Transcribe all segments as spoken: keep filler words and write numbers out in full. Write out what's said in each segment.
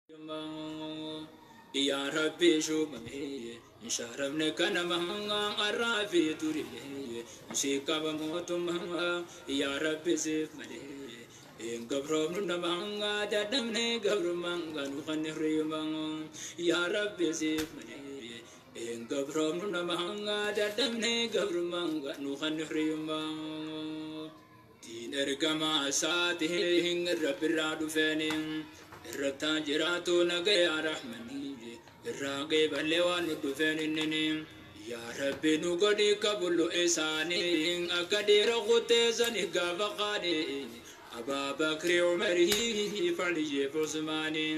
يا ربي شو بمي شهرمنا كان مهما الرافي توري شيكا بموت مهما يا ربي سيف ملي إن قبرهم نمهما جدمني قبر مانغا نخني ريما يا ربي سيف ملي إن قبرهم نمهما جدمني قبر مانغا نخني ريما دين أرقما ساته هن الرب الرادو فانين الرتان جراتو نقيا رحمني الراقي باللوان الدفن النني يا ربي نقدي قبل إساني أكدير غتيزني قابقاني أبا بكر عمره فعلي فعثماني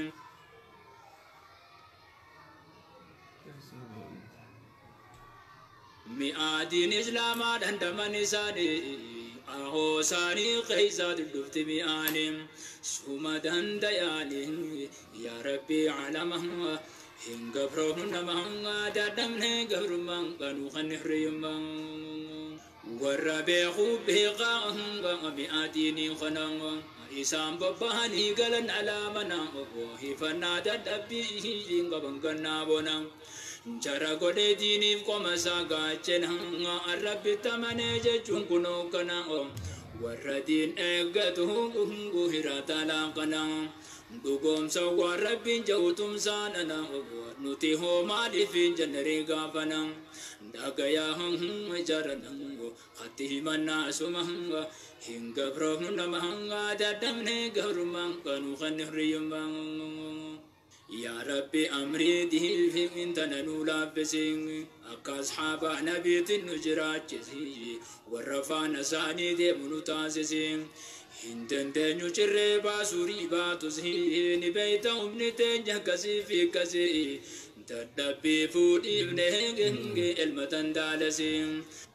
مئاتين إسلام عندما نساني أهو ساني قيزاد الدفت مئاني سوما دندياني يا ربي على مهما إن قبرهم نمهما دادمني قبر من قانو خنحريما والربيع بيقاهم بمئاتيني خناما إسام بباني قلن على منا وهي فنادا دبيه قبن قنابنا جرى قد ديني فقم ساقا چنها الرب تمني ججون كنو كنا والردين اقته قهرة تلاقنا دوغم سوى رب جوتم ساننا نتيهو مالي في جنري غافنا داقيا هم جرنا خطيه منا سمها هنگ برهم نمهنگا دادمني غرمان كانوا خنهريما يا ربي أمري دهل في انتنا نولابسين أكاصحاب نبيت النجرات جزي والرفا نساني دي منتازسين هندن دنيو جري باسوري باتوزهين بيتهم نتنجه كسي في كسي تدبي فود ابنه المتن دالسين.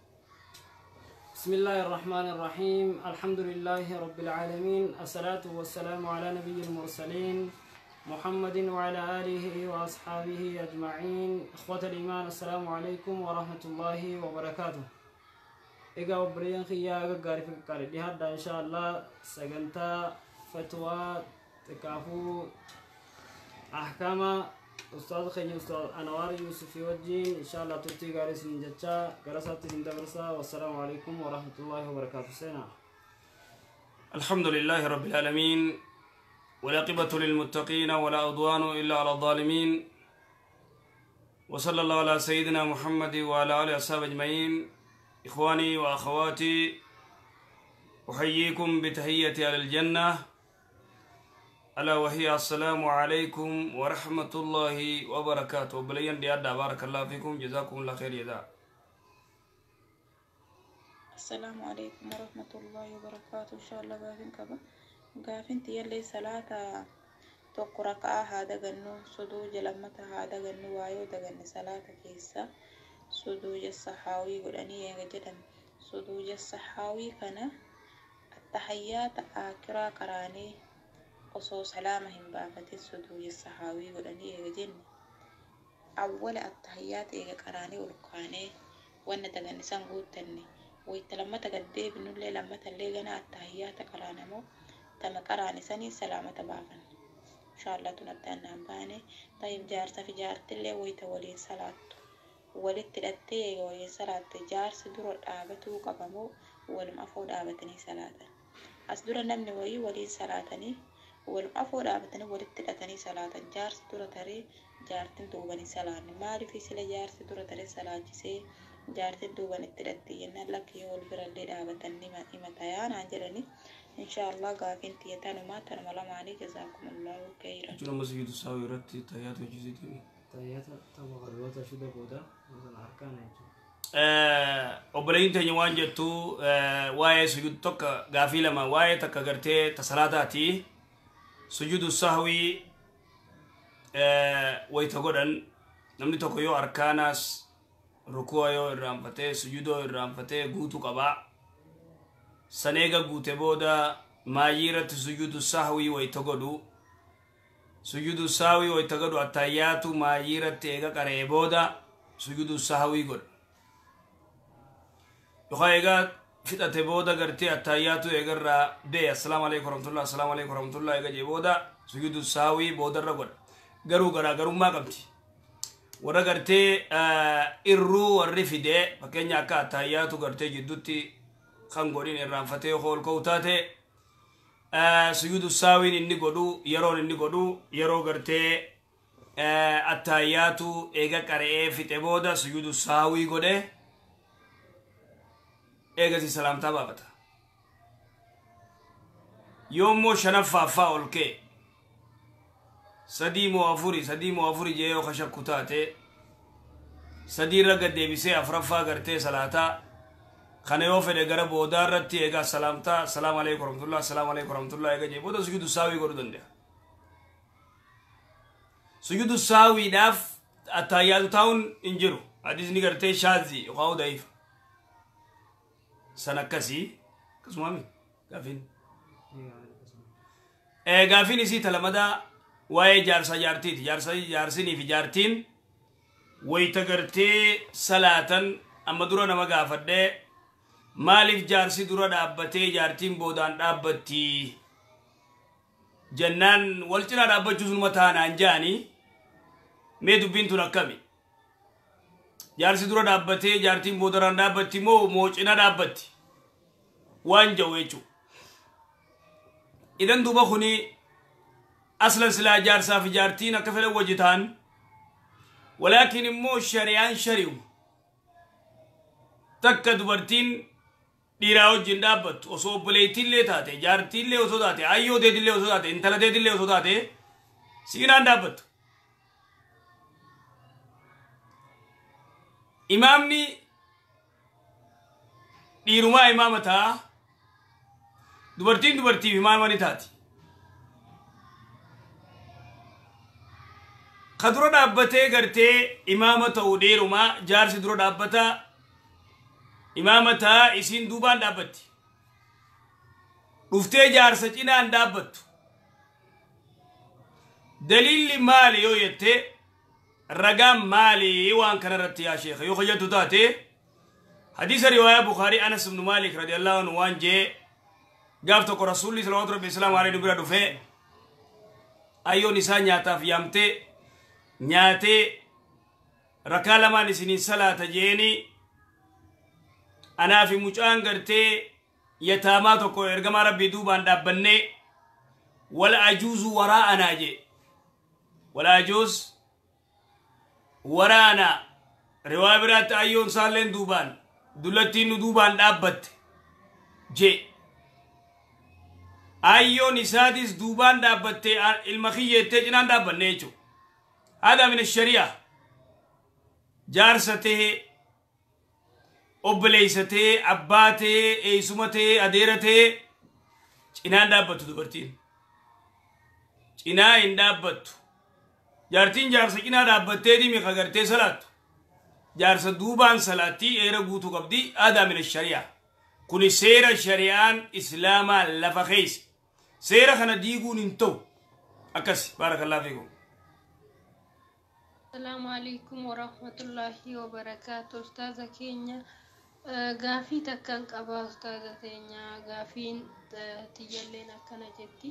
بسم الله الرحمن الرحيم. الحمد لله رب العالمين. الصلاة والسلام على نبي المرسلين محمد وعلى آله وأصحابه أجمعين. إخوة الإيمان السلام عليكم ورحمة الله وبركاته. إيجا وبريان خيا غارف كاري دي هذا إن شاء الله سجنتا فتوى تكافو أحكام أستاذ خير أستاذ أنوار يوسف يوجين إن شاء الله ترتي غارس نجتا غرسات الدرسة. والسلام عليكم ورحمة الله وبركاته. سنة الحمد لله رب العالمين والعاقبة للمتقين ولا عدوان إلا على الظالمين. وصلى الله على سيدنا محمد وعلى آله وصحبه أجمعين. إخواني وأخواتي أحييكم بتحية على الجنة ألا وهي السلام عليكم ورحمة الله وبركاته. بلين ديادا بارك الله فيكم جزاكم الله خير جزاء. السلام عليكم ورحمة الله وبركاته. إن شاء الله قافين كبا قافين تيالي صلاة تقرأ هذا جنو صدوج لما هذا جنو وايو دجن صلاة كيسة صدوج الصحاوي قراني جدا صدوج الصحاوي كان التحيات آكرا كراني وصو سلامهم بافت صدوج الصحاوي قراني جدا أول التحيات إيجا كراني ورقاني وانا دجن سنقود تني ويتلما تقدي بنولي لما تلقينا التحيات كرانمو تم كراني سني سلامة بافن إن شاء الله تنبدأنا باني. طيب جارسة في جارت اللي ويتولين صلاة ولد تلاتي وين صلاة جار سدور الآبة وقبمو ولم أفود آبتني صلاة أصدر نمني وي ولين صلاتني ولم أفود آبتني ولد تلاتني صلاة جار سدور تري جارتن دوبني صلاة مالي في سلا جار سدور تري صلاة جسي جارتن دوبني تلاتي ينالك يول برالي آبتني ما إمتيان عنجلني إن شاء الله قافين تيتان وما تنملا معني جزاكم الله خيرا. جل مسجد ساوي رتي تيات وجزيتني تايات تبغى غلوة شو بودا مثلا أركان أبلين تنيوان جتو واي سجود تك غافيلا ما واي تك غرتي تسلاتاتي سجود السهوي ويتقولن نمني تكويو أركاناس ركوعيو الرامفتة سجودو الرامفتة غوتو كبا سنيغا غوتي بودا ماجيرة سجود السهوي ويتقولو سجود السهوي ويتقولو التاياتو ماجيرة تيغا كاري بودا سجود السهوي قول يخايغا فتاة بودا غرتي التاياتو يغرى بي السلام عليكم ورحمة الله السلام عليكم ورحمة الله يغا جي بودا سجود السهوي بودا رغول garuu garaagarummaa qabdi warra gartee irruu warri fide fakkeenya akka attayyaatu gartee jidduutti kan godhin irraanfatee hool ka'u taate sujuudu saawiin inni godhu yeroon inni godhu yeroo gartee attayyaatu eega qara'ee fixe booda sujuudu saawii godhe eegasi salaamtaa baafata yoommoo shanaffaaffaa ol ka'e sadii moo afuri sadii moo afuri jee yoo kashakku taate sadii irra gad deebisee afuraffaa gartee salaataa kana yoo fedhe gara boodaa irratti eegaa salaamtaa assalaamu alaykum warahmatullah assalaamu alaykum warahmatullah eega jee booda sujuudu saawii godhuu danda'a sujuudu saawiidhaaf attayyaatu taa'uun hin jiru hadiisni gartee shaazii yookaan da'iifa san akkasii akkasumami gaafin gaafin isii talamadaa waa'ee jaarsa jaartiiti jaarsa jaarsinii fi jaartiin wayita gartee salaatan amma dura nama gaafadhee maaliif jaarsi dura dhaabbatee jaartiin boodaan dhaabbatti jennaan wal cinaa dhaabbachuu sunuma taanaan jaanii mee dubbiin tun akkami jaarsi dura dhaabbatee jaartiin boodaraan dhaabbatti moo moo cina dhaabbatti waan ja'u jechuudha idan duuba kuni aslan silaa jaarsaa fi jaartiin akka fedhan wajji ta'an walaakin immoo shari'aan shari'u takka dubartiin dhiiraa wajjin dhaabbattu osoo obboleettiillee taate jaartiillee osoo taate ayyoo teetillee osoo taate intala teetillee osoo taate siinaan dhaabbattu imaamni dhiirumaa imaama ta'a dubartiin dubartiif imaama ni taati ka dura dhaabbatee gartee imaama ta'u dhiirumaa jaarsi dura dhaabbata imaama ta'a isiin duubaan dhaabbatti dhuftee jaarsa cinaan dhaabbattu daliilli maali yoo jettee رقم مالي وان كان رتي يا شيخ يو خجلتو تاتي حديث رواية بخاري أنس بن مالك رضي الله عنه وان جي قافتك رسول الله صلى الله عليه وسلم عليه نبرا دفع أيو نساء نياتا في يمتي نياتي ركالا ما نسيني صلاة جيني أنا في مجان قرتي يتاماتكو إرقما ربي دوبان دابني ولا أجوز وراءنا جي ولا أجوز ورانا رواية برات أيون سالين دوبان دولتين دوبان دابت جي أيون إسادس دوبان دابت المخيّة تجنان دابن نيجو هذا من الشريعة جارسته أبليسته أباته إيسمته أديرته جنان دابت دوبرتين جنان دابت jaartiin jaarsa cinaa dhaabbattee dhimi kagartee salaatu jaarsa duubaan salaatii eera guutuu qabdi aadaa min shari'a kuni seera shari'aan islaamaa lafa keessa seera kana diiguun hin ta'u akkas baarakallahu fiikum السلام عليكم ورحمة الله وبركاته أستاذ كينيا غافي تكن قبا أستاذ كينيا غافين تجلينا كنا جدي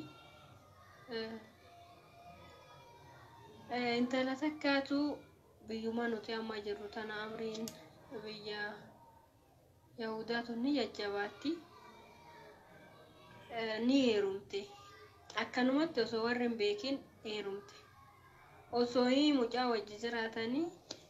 انت لا تكاتو بيوما نتي اما جرتنا امرين بيا يهودات نية جواتي نيرمتي اكنمت سوورن بيكين ايرمتي وسوي مجاوج جراتني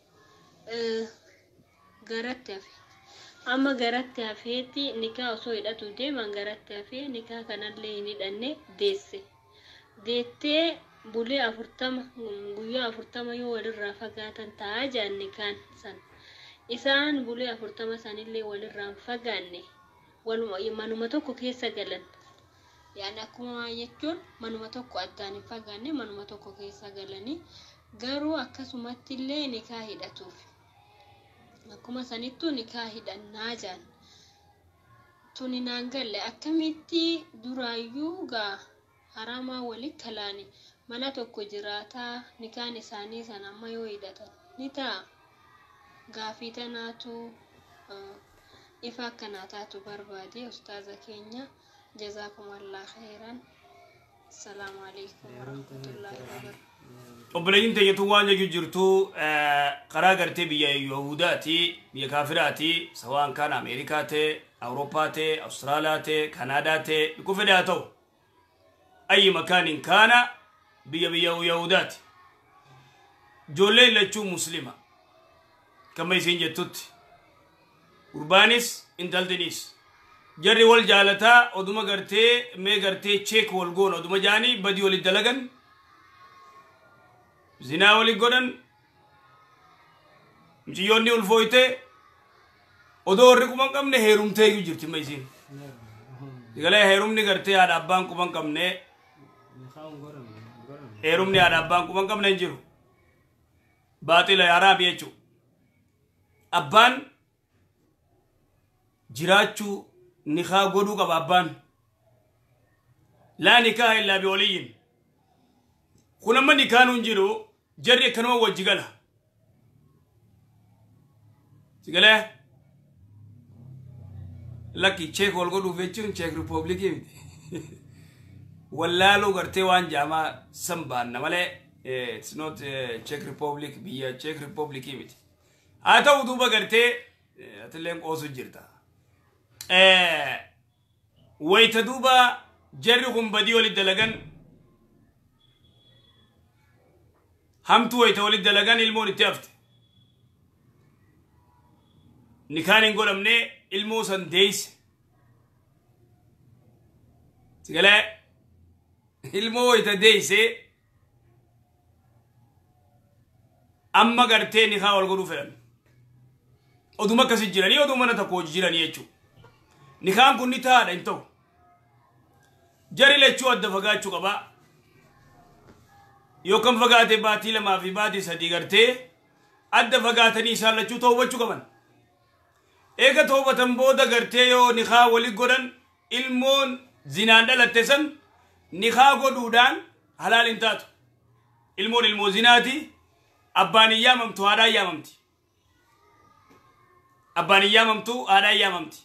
غرتافي اما غرتافيتي نكا سويداتو ديما غرتافي نكا كانالي ندني ديسي ديتي بولي أفرتما غويا أفرتما يو ولر فقاتا تاجا نكان سن إسان بولي أفرتما سن اللي ولر فقاني والمانو متوكو كيسا قلن يعني أكما يكون مانو متوكو أداني فقاني مانو متوكو كيسا قلني غارو أكاسو ماتلي نكاهي داتوفي أكما سنتو نكاهي داناجان توني نانقل أكميتي درايوغا harama wali kalani mana tokko jiraata nikaan isaanii sana amma yoo hidhatan ni ta'a gaafii tanaatu ifa akkanaa taatu barbaade ustaaza keenya jazaakumullahu khairan. Assalamu alaikum warahmatullahi wabarakatuh. obboleeyyin teenya tun waan jechuu jirtu karaa gartee biyya Yahudaati biyya kaafiraati sawaan kan Ameerikaa ta'e Awurooppaa ta'e Awustiraaliyaa ta'e Kanaadaa ta'e biku fedhaa ta'u ayyi makaanin kaana biyya biyya Yahudaati ijoolleen lachuu muslima kama isin jettutti gurbaanis intaltinis jarri wal jaalataa oduma gartee mee gartee cheek wal goon oduma jaanii badii walit dalagan zinaa walit godhan miciyyoonni ulfooyte odoo warri quban qabne heerumtee iyyuu jirti ma isin digalee heerumni gartee haadha abbaan quban qabne heerumni haadha abbaan quban qabne hin jiru baaxila haraam jechuu abbaan jiraachuu nikaa godhuu qaba abbaan laa nikaaha illaa biwaliyyin kun amma nikaan hin jiru jarri akkanuma wajji gala sigalee lakki cheek wal godhuuf jechuun cheek riipoobilikii miti wallaaluu gartee waan jaamaa san baanna malee it's not cheek republic biyya cheek republikii miti haa ta'u duuba gartee atilleen qoosu jirta wayta duuba jarri kun badii walit dalagan hamtu wayta walit dalagan ilmoon itti hafte nikaan hin godhamne ilmoo san deeyse sigalee ilmoo wayta deeyse amma gartee nikaa wal godhuu fedhan oduma akkasi jiranii oduma mana tokko hojii jiranii jechuu nikaan kun ni taadha hin ta'u jari lechuu adda fagaachuu qaba yookaan fagaate baatii lamaa fi baatii sadii gartee adda fagaatanii isaan lachuu toobachuu qaban eega toobatan booda gartee yoo nikaa walit godhan ilmoon zinaan dhalatte san nikaa godhuudhaan halaal hin taatu ilmoon ilmoo zinaati abbaan hin yaamamtu haadhaan yaamamti abbaan hin yaamamtu haadhaan yaamamti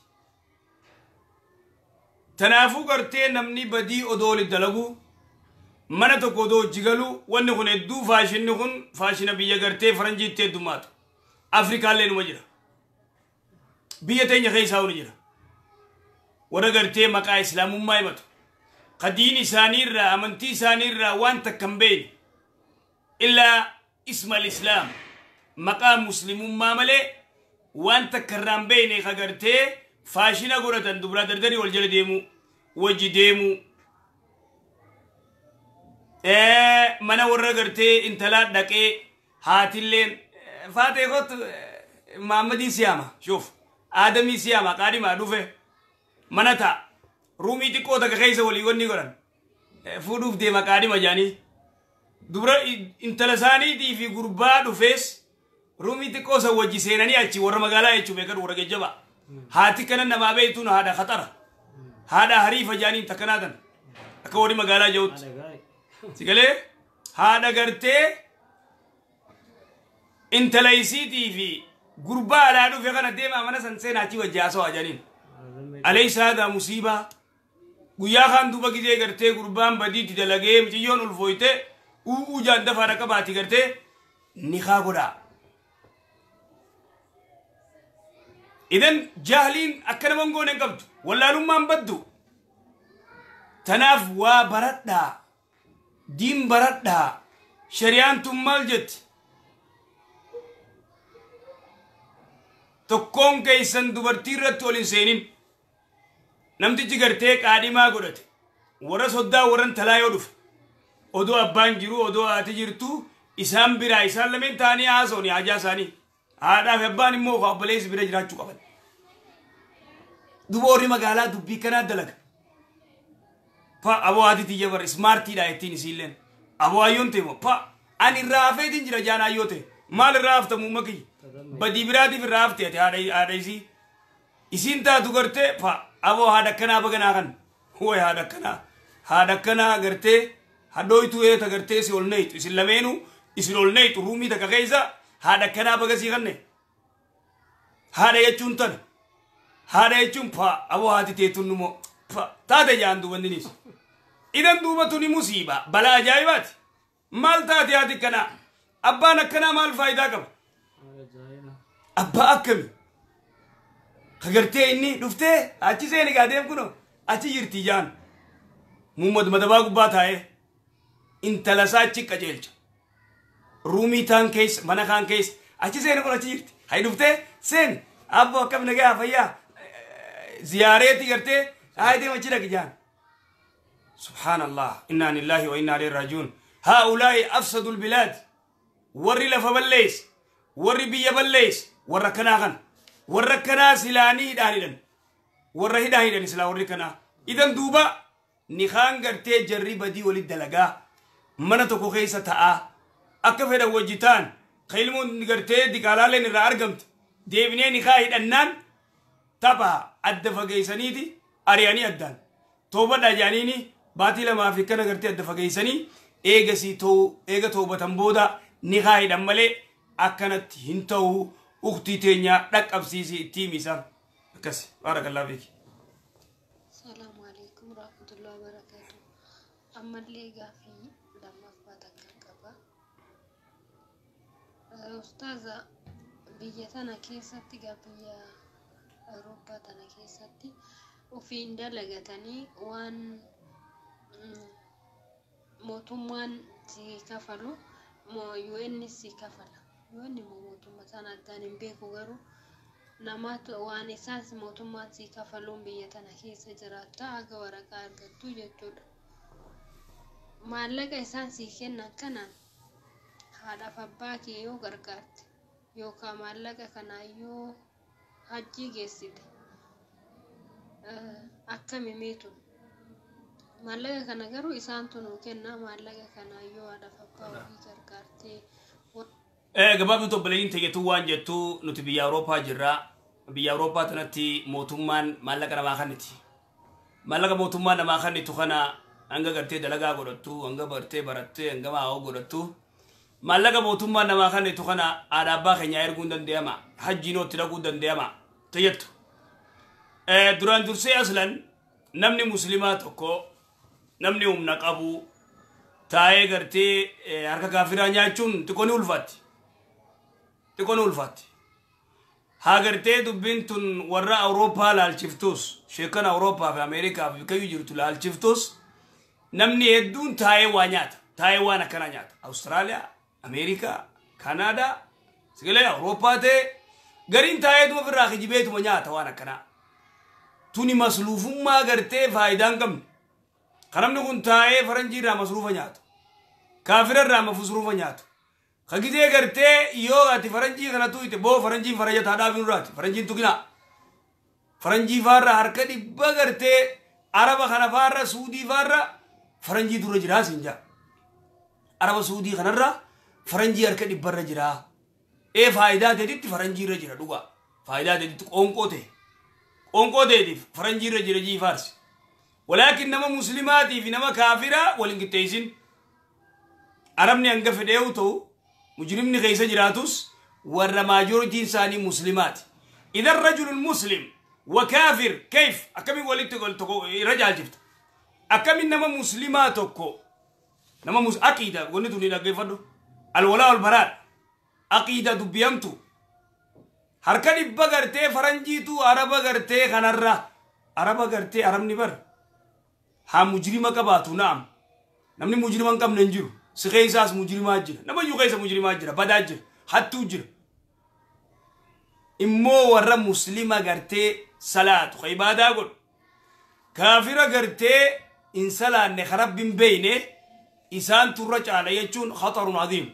tanaafuu gartee namni badii odoo walit dalagu mana tokko odoo hojii galu wanni kun hedduu faashinni kun faashina biyya gartee faranjiitti heddummaatu afrikaallee numa jira biyya teenya keessaa huni jira warra gartee maqaa islaamummaa himatu qadiin isaanii irraa amantii isaanii irraa waan takka hin beekne illaa isma al-islaam maqaa muslimummaa malee waan takka irraa hin beekne ka gartee faashina godhatan dubraa dardarii wal jala deemu wajji deemu mana warra gartee intalaa dhaqee haatilleen faatee kottu Muhammadii siyaama shuuf Aadamii siyaama qaadimaa dhufe mana ta'a ruumii xiqqoo takka keessa walii wanni godhan fuudhuuf deema qaadima jaanii dubra intala isaaniitii fi gurbaa dhufees ruumii xiqqoo san wajji seenanii achi warra magaalaa jechuu beekan warra gejjaba haati kana namaa beektuun haadha khaxara haadha hariifa jaaniin takkanaatan akka warri magaalaa ja'utti sigalee haadha gartee intala isiitii fi gurbaa alaa dhufe kana deemaa mana san seenaa achi wajji haasawaa jaaniin alaysa haadaa musiibaa guyyaa kaan duuba gizee gartee gurbaan badiitti dalagee miciyyoon ulfooyte uuu jaan dafaa dhaqa baati gartee nikaa godhaa idan jaahiliin akka naman goone hin qabdu wallaalummaan baddu tanaaf waa baradhaa diin baradhaa shari'aan tun maal jetti tokkoon keeysan dubartii irratti ol hin seenin namtichi gartee qaadhimaa godhate warra soddaa warran talaa yoo dhufe odoo abbaan jiru odoo haati jirtu isaan biraa isaan lameen ta'anii haasa'u haajaa isaanii haadhaaf abbaan immoo obboleessi bira jiraachuu qaban duba warri magaalaa dubbii kanaa dalaga pa aboo haati tiyya bar ismaartiidha ittiin isiilleen aboo hayyoon ta'e pa ani irraa hafeetiin jira jaan hayyoo ta'e maal irraa haftamu makii badii biraatiif irraa hafte ati haadha isii isiin taatu gartee pa aboo haadha akkanaa baganaa kan way haadha akkanaa haadha akkanaa gartee hadhooytu eeta gartee si ol neeytu isin lameenu isin ol neeytu ruumii takka keessa haadha akkanaa bagasii kanne haadha jechuun tana haadha jechuun pa aboo haati teetun numoo pa taate jaan duubanninis idan duuba tuni musiiba balaa ajaa'ibaati maal taate haati kana abbaan akkanaa maal faayidaa qaba abbaa akkami kagartee inni dhuftee achi seeni gaadeem kuno achi jirti jaan muhammad madabaa gubbaa taa'ee intala isaa achi qajeelcha ruumii taan keessa mana kaan keessa achi seeni kun achi jirti hay dhuftee seeni abbo akkam nagaa fayyaa ziyaareeti gartee haayidee machi dhaqi jaan subhaanallah innaa lillahi wa innaa ilayhi raaji'uun haa'ulaa'i afsadul bilaad warri lafa balleeyse warri biyya balleeyse warra kanaa kan warra kanaa silaanii hidhaan hidhan warra hidhaan hidhan silaa warri kanaa idan duuba nikaan gartee jarri badii walit dalagaa mana tokko keessa ta'aa akka fedhan wajjitaan kailmuun gartee diqaalaaleen irraa argamte deebinee nikaa hidhannaan tapha adda fageeysaniiti ari'anii addaan toobadha jaaniini baatii lamaa fi kana gartee adda fageeysanii eegasii ta'u eega toobatan booda nikaa hidhan malee akkanatti hin ta'u uktii teenya dhaqqabsiisi ittiin isaan akkasi baarakallah beeki salaamu alaykum rahmatullahi wa barakatuh ammallee gaafii lammaffaa takkan qaba ustaaza biyya tana keessatti gaa biyya Awurooppaa tana keessatti ofiin dalagatanii waan mootummaan si kafalu U N si kafala U N mootummaa sana addaan hin beeku garuu namaatu waan isaas mootummaan si kafaluun biyya tana keessa jiraata haga waraqaa argattu jechuudha. Maallaqa isaan si kennan kanaan haadhaaf abbaa kee yoo gargaarte yookaan maallaqa kanaa yoo hajjii geessite akkami miitu maallaqa kana garuu isaantu nuu kenna maallaqa kanaa yoo haadhaaf abbaa ofii gargaarte eh gabaabdu tobbaleen tegetu waan jettu nuti biyya Awurooppaa jirra biyya Awurooppaa tanatti mootummaan maallaqa namaa kanniti maallaqa mootummaan namaa kannitu kana hanga gartee dalagaa godhattu hanga bartee barattee hanga maa'oo godhattu maallaqa mootummaan namaa kannitu kana haadha abbaa keenyaa erguun danda'ama hajjiinootti dhaquu danda'ama tayyattu eh duraan dursee aslan namni muslimaa tokko namni humna qabu taa'ee gartee harka kaafiraa nyaachuun xiqqoon ulfaatti xiqqoon ulfaatti haa gartee dubbiin tun warra Awurooppaa laalchiftus sheekan Awurooppaa fi Ameerikaa fi kayyuu jirtu laalchiftus namni hedduun taa'ee waa nyaata taa'ee waan akkanaa nyaata Awustiraaliyaa Ameerikaa Kanaadaa sigalee Awurooppaa ta'e gariin taa'ee duuba ofirraa kijibeetuma nyaata waan akkanaa tuni masluufummaa gartee faayidaan qabne kanamni kun taa'ee faranjii irraa masruufa nyaatu kaafira irraa mafusruufa nyaatu kagizee gartee yoo ati faranjii kanatu ite boo faranjiin faraja taadhaaf nurraati faranjiin tukina faranjii faarra harka dhibba gartee araba kana faarra suudii faarra faranjii dura jiraa sinja araba suudii kanarra faranjii harka dhibbarra jiraa ee faayidaa teetitti faranjii irra jira dhuga faayidaa teetitti qoonqoo ta'e qoonqoo ta'eetiif faranjii irra jira jii faarsi ولكن نما مسلماتي في نما كافرة ولنكتيسين عربني أنقف ديوتو مجرمني غيسا جراتوس ورا ماجورتي إنساني مسلمات إذا الرجل المسلم وكافر كيف أكمل ولدت قلت رجع جفت أكمل نما مسلماتكو نما مس أكيدا قلنا توني لقي فدو الولاء والبراء أكيدا دبيامتو هركني بغرتي فرنجيتو عرب غرتي خنرة عرب غرتي عربني بر ها مجرمة كباتو نعم نمني مجرمان كم ننجرو سخيساس مجرمات جرا نما يوغيسا مجرمات جرا بدا جرا حتو جرا إمو ورا مسلمة غرتي صلاة خيبادا قول كافرة غرتي إن صلاة نخرب بين بينه إسان ترج على يجون خطر عظيم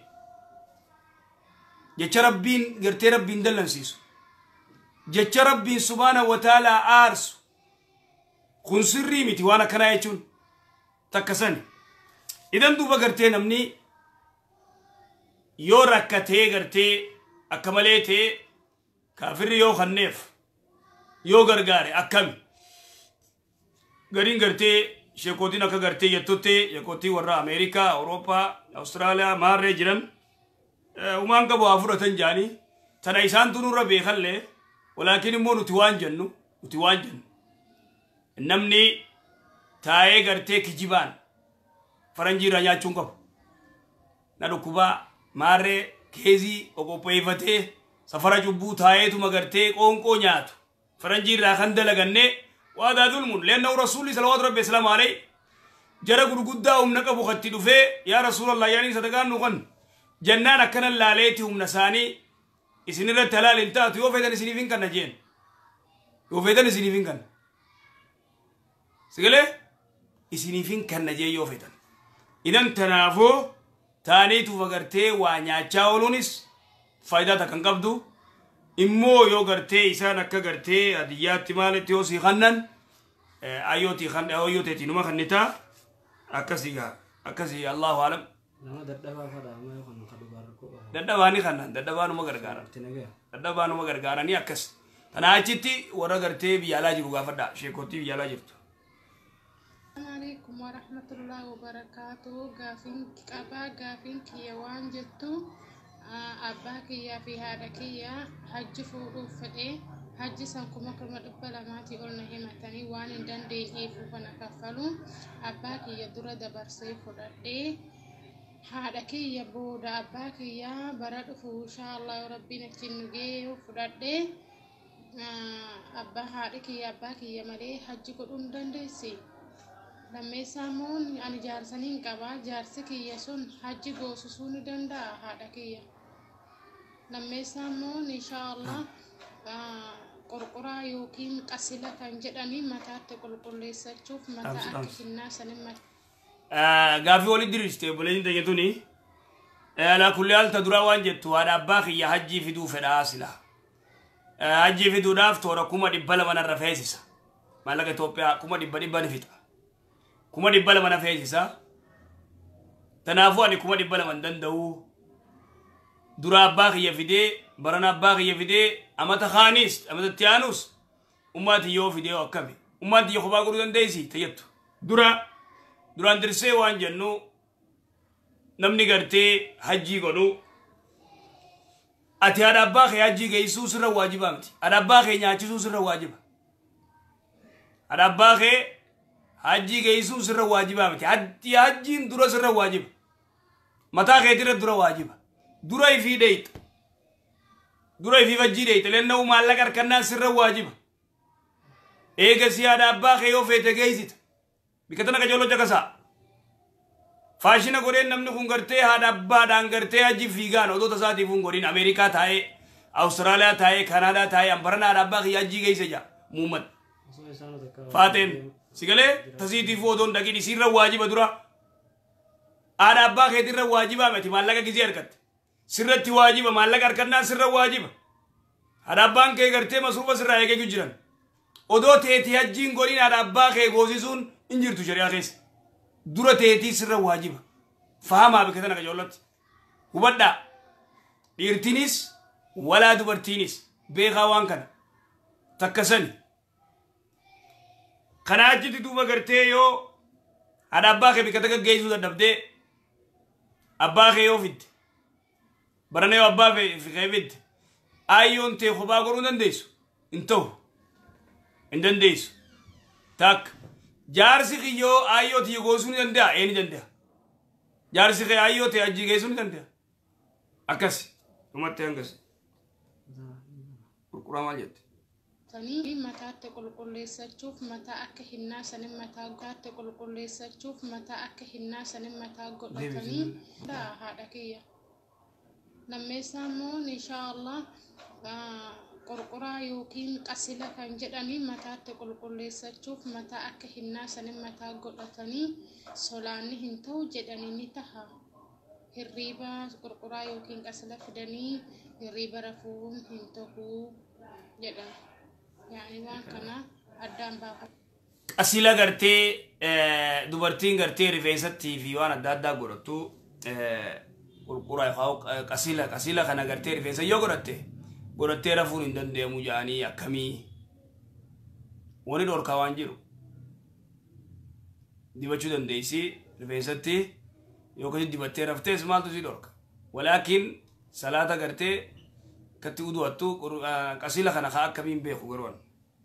جتشرب بين غرتي ربين دلن سيسو جتشرب بين سبحانه وتعالى آرسو kun sirrii miti waan akkanaa jechuun takkasani idan duuba gartee namni yoo rakkatee gartee akka malee ta'e kaafirri yoo kanneef yoo gargaare akkami gariin gartee sheekootiin akka gartee jettutti sheekootii warra Ameerikaa Awurooppaa Awustiraaliyaa maarree jiran umaan qabu haa fudhatan jaanii tana isaantu nurra beekallee walaakin immoo nuti waan jennu nuti waan jennu namni taa'ee gartee kijibaan faranjii irraa nyaachuun qabu na dhukkuba maarree keezii oqopheeffatee safara cubbuu taayeetuma gartee qoonqoo nyaatu faranjii irraa kan dalagannee waadaa dulmun leennahu rasuulli salawaatu rabbi islaamu alayhi jara gurguddaa humna qabu qatti dhufee yaa rasuulallah yaanii sadaqaan nu qan jannaan akkanan laaleeti humna isaanii isinirratti halaal hin taatu yoo feetan isiniif hin kanna jeen yoo feetan isiniif hin kanna sigalee isiniif hin kanna jee yoo feetan idan tanaafuu taaniituuf agartee waa nyaachaa ooluunis faayidaa takkan qabdu immoo yoo gartee isaan akka gartee hadiyyaatti maalitti yoo sii kannan ayyootii kan ayyooteetii numa kannitaa akkasii akkasii allahu alam dadhabaani kannan dadhabaanuma gargaaran dadhabaanuma gargaaranii akkas tanaa achitti warra gartee biyya alaa jiru gaafadha sheekottii biyya alaa jirtu Assalamualaikum warahmatullahi wabarakatuh. Gafin qaba gafin kiyya waan jettu abbaa kiyyaa fi haadha kiyyaa hajji fuudhuuf fedhee hajji san kuma kuma dhibba lamaatii ol na himatanii waan hin dandeenyeef kana kaffalu abbaa kiyya dura dabarsee fudhadhee haadha kiyya booda abbaa kiyyaa bara dhufu inshaallah rabbiin achiin nu gee fudhadhee abbaa haadha kiyya abbaa kiyya malee hajji godhuu hin dandeessi. Lammeessaa immoo ani jaarsaniin qaba jaarsi kiyya sun hajji goosisuu ni danda'a haadha kiyya. Lammeessaa immoo inshaallah qorqoraa yookiin qasila kan jedhanii mataatti qulqulleessachuuf mataa akka hinnaa sanin mataa. Gaafii walitti diriiriste buleen tayyatuni ala kulli haal taduraa waan jettu haadha abbaa kiyya hajjii fiduu fedhaa sila. Hajjii fiduudhaaf toora kuma dhibba lama narra feesisa. Maallaqa Itoophiyaa kuma dhibba dhibba ni fixa. Kuma dhibba lama na feesisa. Tanaafuu ani kuma dhibba lama danda'u. Dura abbaa kiyya fidee barana abbaa kiyya fidee amata khaanis amata tiyaanus ummaati yoo fidee akkami ummaati yoo kophaa godhuu dandeessi tayyattu dura duraan dirsee waan jennu namni gartee hajjii godhu ati haadha abbaa kee hajjii geessuu sirra waajibaa miti haadha abbaa kee nyaachisuu sirra waajiba haadha abbaa kee hajjii geessuu sirra waajibaa miti hajji hajjiin dura sirra waajiba mataa keetirra dura waajiba dura ifii deeyta dura ifii fajjii deeyta leenna maallaqa harkannaa sirra waajiba eega si haadha abbaa kee yoo feete geessita bika tana qajeeloo jakasaa faashina godheen namni kun gartee haadha abbaadhaan gartee hajji fiigaan odoota isaatiif kun godhin Ameerikaa taa'ee Awustiraaliyaa taa'ee Kanaadaa taa'ee ambarana haadha abbaa kiyya hajjii geesse jaa muummad faateen sigalee tasiitiif odoon dhaqin isiirra waajiba dura haadha abbaa keetirra waajibaa miti maallaqa gizii harkatte sirratti waajiba maallaqa harkannaa sirra waajiba haadha abbaan kee gartee masruufa sirraa eegee jiran odoo teetii hajjiin godhin haadha abbaa kee goosisuun hin jirtu shari'aa keessa dura teetii sirra waajiba fahamaa bika tana qajeelatti hubadhaa dhiirtinis walaa dubartiinis beekaa waan kana takkasani kana achitti duuba gartee yoo haadha abbaa kee bika takka geessuu dadhabdee abbaa kee yoo fidde barana yoo abbaa kee fidde ayyoon tee kophaa godhuu dandeessu hin ta'u hin dandeessu takka jaarsi kiyyoo ayyoo tiyya goosuu ni danda'a ee ni danda'a jaarsi kee ayyoo tee hajjii geessuu ni danda'a akkasi dhumatti hangasi qurquraa maal jette tanii mataatti qulqulleessachuuf mataa akka hinnaa sanin mataa gaatti qulqulleessachuuf mataa akka hinnaa sanin mataa godhatanii haadha kiyya lammeessaa immoo inshaallah qorqoraa yookiin qasila kan jedhanii mataatti qulqulleessachuuf mataa akka hinnaa sanin mataa godhatanii solaanni hin ta'u jedhanii ni taha hirriiba qorqoraa yookiin qasila fidanii hirriiba rafuun hin ta'u jedhan yaani waan kana addaan baafa qasila gartee dubartiin gartee rifeensattii fi waan adda addaa godhattu qorqoraa qasila qasila kana gartee rifeensa yoo godhatte godhattee rafuun hin dandeemu jaanii akkamii wani dhorkaa waan jiru dibachuu dandeessi rifeensatti yookaan dibattee raftees maaltu si dhorka walaakin salaata gartee katti uduwattu qasila kana kaa akkamiin beeku garuun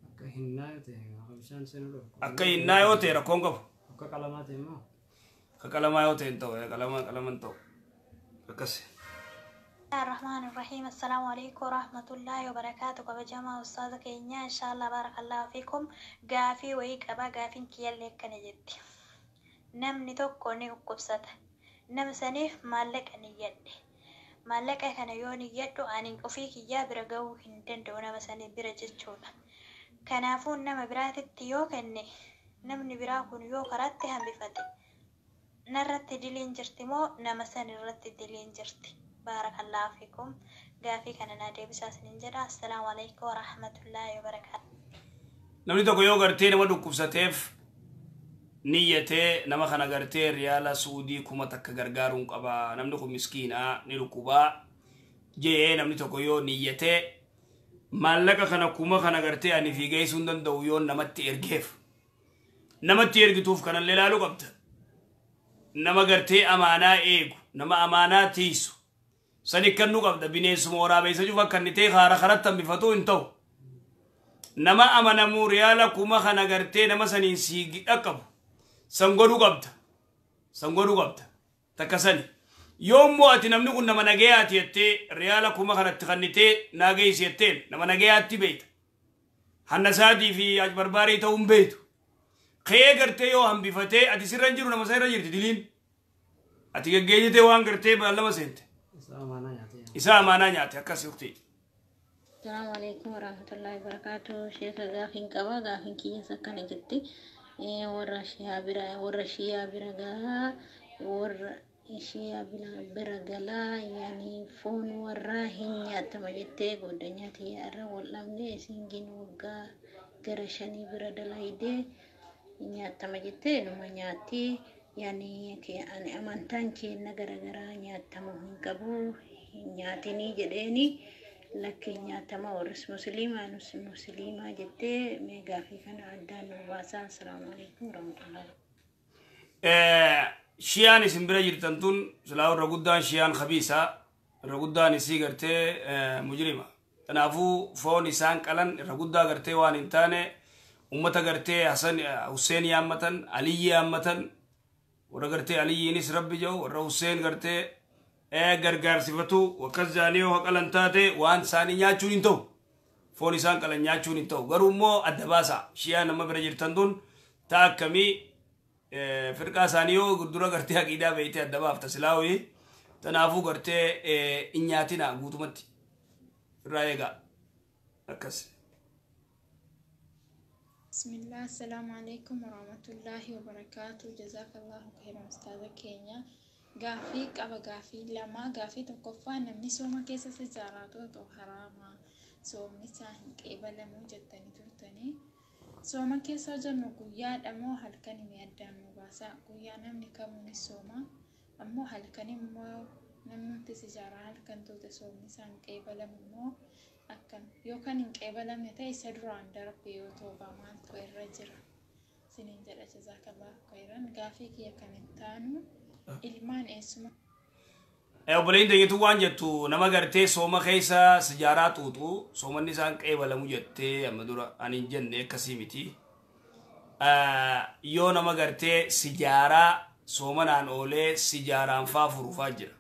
akka hinnaa yoo ta'e rakkoon qabu akka qalamaa yoo ta'e hin ta'u qalama qalaman ta'u akkas الرحمن الرحيم السلام عليكم ورحمة الله وبركاته كبجمع أستاذ كينيا إن شاء الله بارك الله فيكم قافي ويك أبا قافين كيالي كان جدي نم نتوكو نيوكبسات نم سنيف مالك أني يدي مالك كان يوني يدو أني أفيك يا برقو هندن دونا مساني برجتشونا كنافون نم برات التيو كني نم نبراكون يو كراتي هم بفتي نرت دلين جرتمو نمساني رت دلين جرتي بارك الله فيكم قافي كان نادي بساس ننجرا السلام عليكم ورحمة الله وبركاته namni tokko yoo gartee nama dhukkubsateef niyyatee nama kana gartee riyaala suudii kuma takka gargaaruun qaba namni kun miskiinaa ni dhukkubaa jee namni tokko yoo niyyatee maallaqa kana kuma kana gartee ani fi geessuu hin danda'u yoo namatti ergeef namatti ergituuf kanallee ilaaluu qabda nama gartee amaanaa eegu nama amaanaa tiisu sani kan nu qabda bineensuma waraabessa jufa kan ni ta'e haara harattan bifatu hin ta'u nama amanamu riyaala kuma kana gartee nama saniin siigi dhaqqabu san godhu qabda san godhu qabda takka sani yoommoo ati namni kun nama nagayaati jettee riyaala kuma kanatti kannitee naageessi jetteen nama nagayaatti beeyta hanna isaatii fi ajbarbaarii ta'uun beeytu kee gartee yoo hambifatee ati sirra hin jiru nama isa irra jirti diliin ati geggeeyyitee waan gartee baallama seente isa amaanaa nyaate akkas yukti السلام عليكم ورحمة الله وبركاته شيخ غافين قبا غافين كي سكن جدي ورشيا برا ورشيا برا ورشيا برا يعني فون وراهن ياتمجتة قدنيا تيارا والله سينجين وقا كرشاني برا دلايدة ياتمجتة نمانياتي يعني كي أنا أمانتان كي نجرا جرا ياتمهن قبو ياتني جدني لكن ياتما ورس مسلمة نس مسلمة جدة ميجا في كان عدان وباسا السلام عليكم ورحمة الله. شيان اسم برجر تنتون سلاو رجودان شيان خبيثة رجودان سيجرتة مجرمة تنافو فون إنسان كلن رجودا جرتة وان إنتانه أمتا جرتة حسن حسين يامتن علي يامتن ورجرتة علي نس ربي جو ور حسين جرتة gargaar sifatu wakas jaanii yoo haqalan taate waan isaanii nyaachuun hin ta'u foon isaan qalan nyaachuun hin ta'u garuu immoo adda baasa shiyaa nama bira jirtan tun taa akkamii firqaa isaanii yoo gurdura gartee haqiidaa beeytee adda baafta silaawii tanaafuu gartee hin nyaatina guutumatti irraa eegaa akkas. بسم الله السلام عليكم ورحمة الله وبركاته جزاك الله خيرا أستاذ كينيا غافي قبا غافي لما غافي تقفا نمني سوما كيسا سجاراتو تو حراما سومني ساهن قبل موجتني ترتني سوما كيسا جنو قويا دمو حلقاني ميادامو باسا قويا نمني كموني سوما أمو حلقاني مو نمني سجارة حلقان تو تسومني ساهن قبل مو أكن يوكان قبل ميتا يسدران دربي وطوبا مالتو الرجرة سنين جدا جزاك الله خيرا غافي كيا كانتانو ilmaan eessuma obboleen deegetu waan jettu nama gartee sooma keessa sijaaraa xuuxu soomanni isaan qeebalamu jettee amma dura ani hin jenne akkasii miti yoo nama gartee sijaaraa soomanaan oolee sijaaraan faa furufaa jira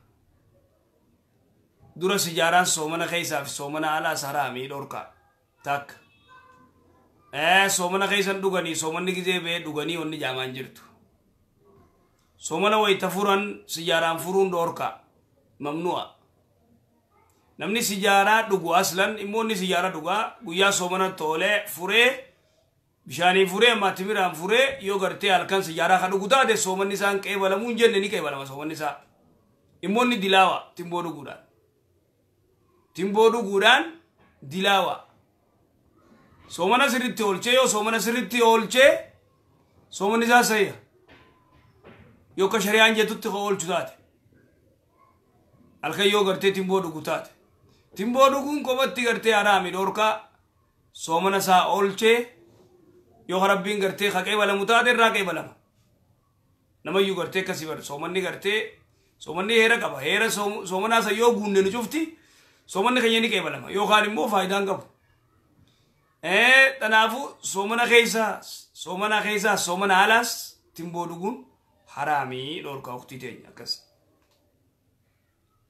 dura sijaaraan soomana keessaa fi soomana alaa saraamii dhorkaa takka soomana keessan dhuganii soomanni gizee bee dhuganii onni jaamaan jirtu soomana wayita furan sijaaraan furuun dhorka mamnu'a namni sijaaraa dhugu aslan immoonni sijaara dhugaa guyyaa soomana toolee furee bishaanii furee maatimiraan furee yoo gartee halkan sijaaraa ka dhugu taate soomanni isaan qeebalamuu hin jenne ni qeebalama soomanni isaa immoonni dilaawa timboo dhuguudhaan timboo dhuguudhaan dilaawa soomana sirritti oolchee yoo soomana sirritti oolchee soomanni isaa sayya يوكا شريان جتوت خول جدات الخي يو غرتي تيمبو دغوتات تيمبو دغون كوبتي غرتي ارامي دوركا سومنا سا اولچه يو ربين غرتي خقي ولا متات راقي بلا نما يو غرتي كسيبر سومني غرتي سومني هيرا كبا هيرا سومنا سا يو غوندن شفتي سومني خيني كي بلا يو خاري مو فايدان كب ايه تنافو سومنا خيسا سومنا خيسا سومنا علاس تيمبو دغون حرامي دوركا وقتي تاني أكس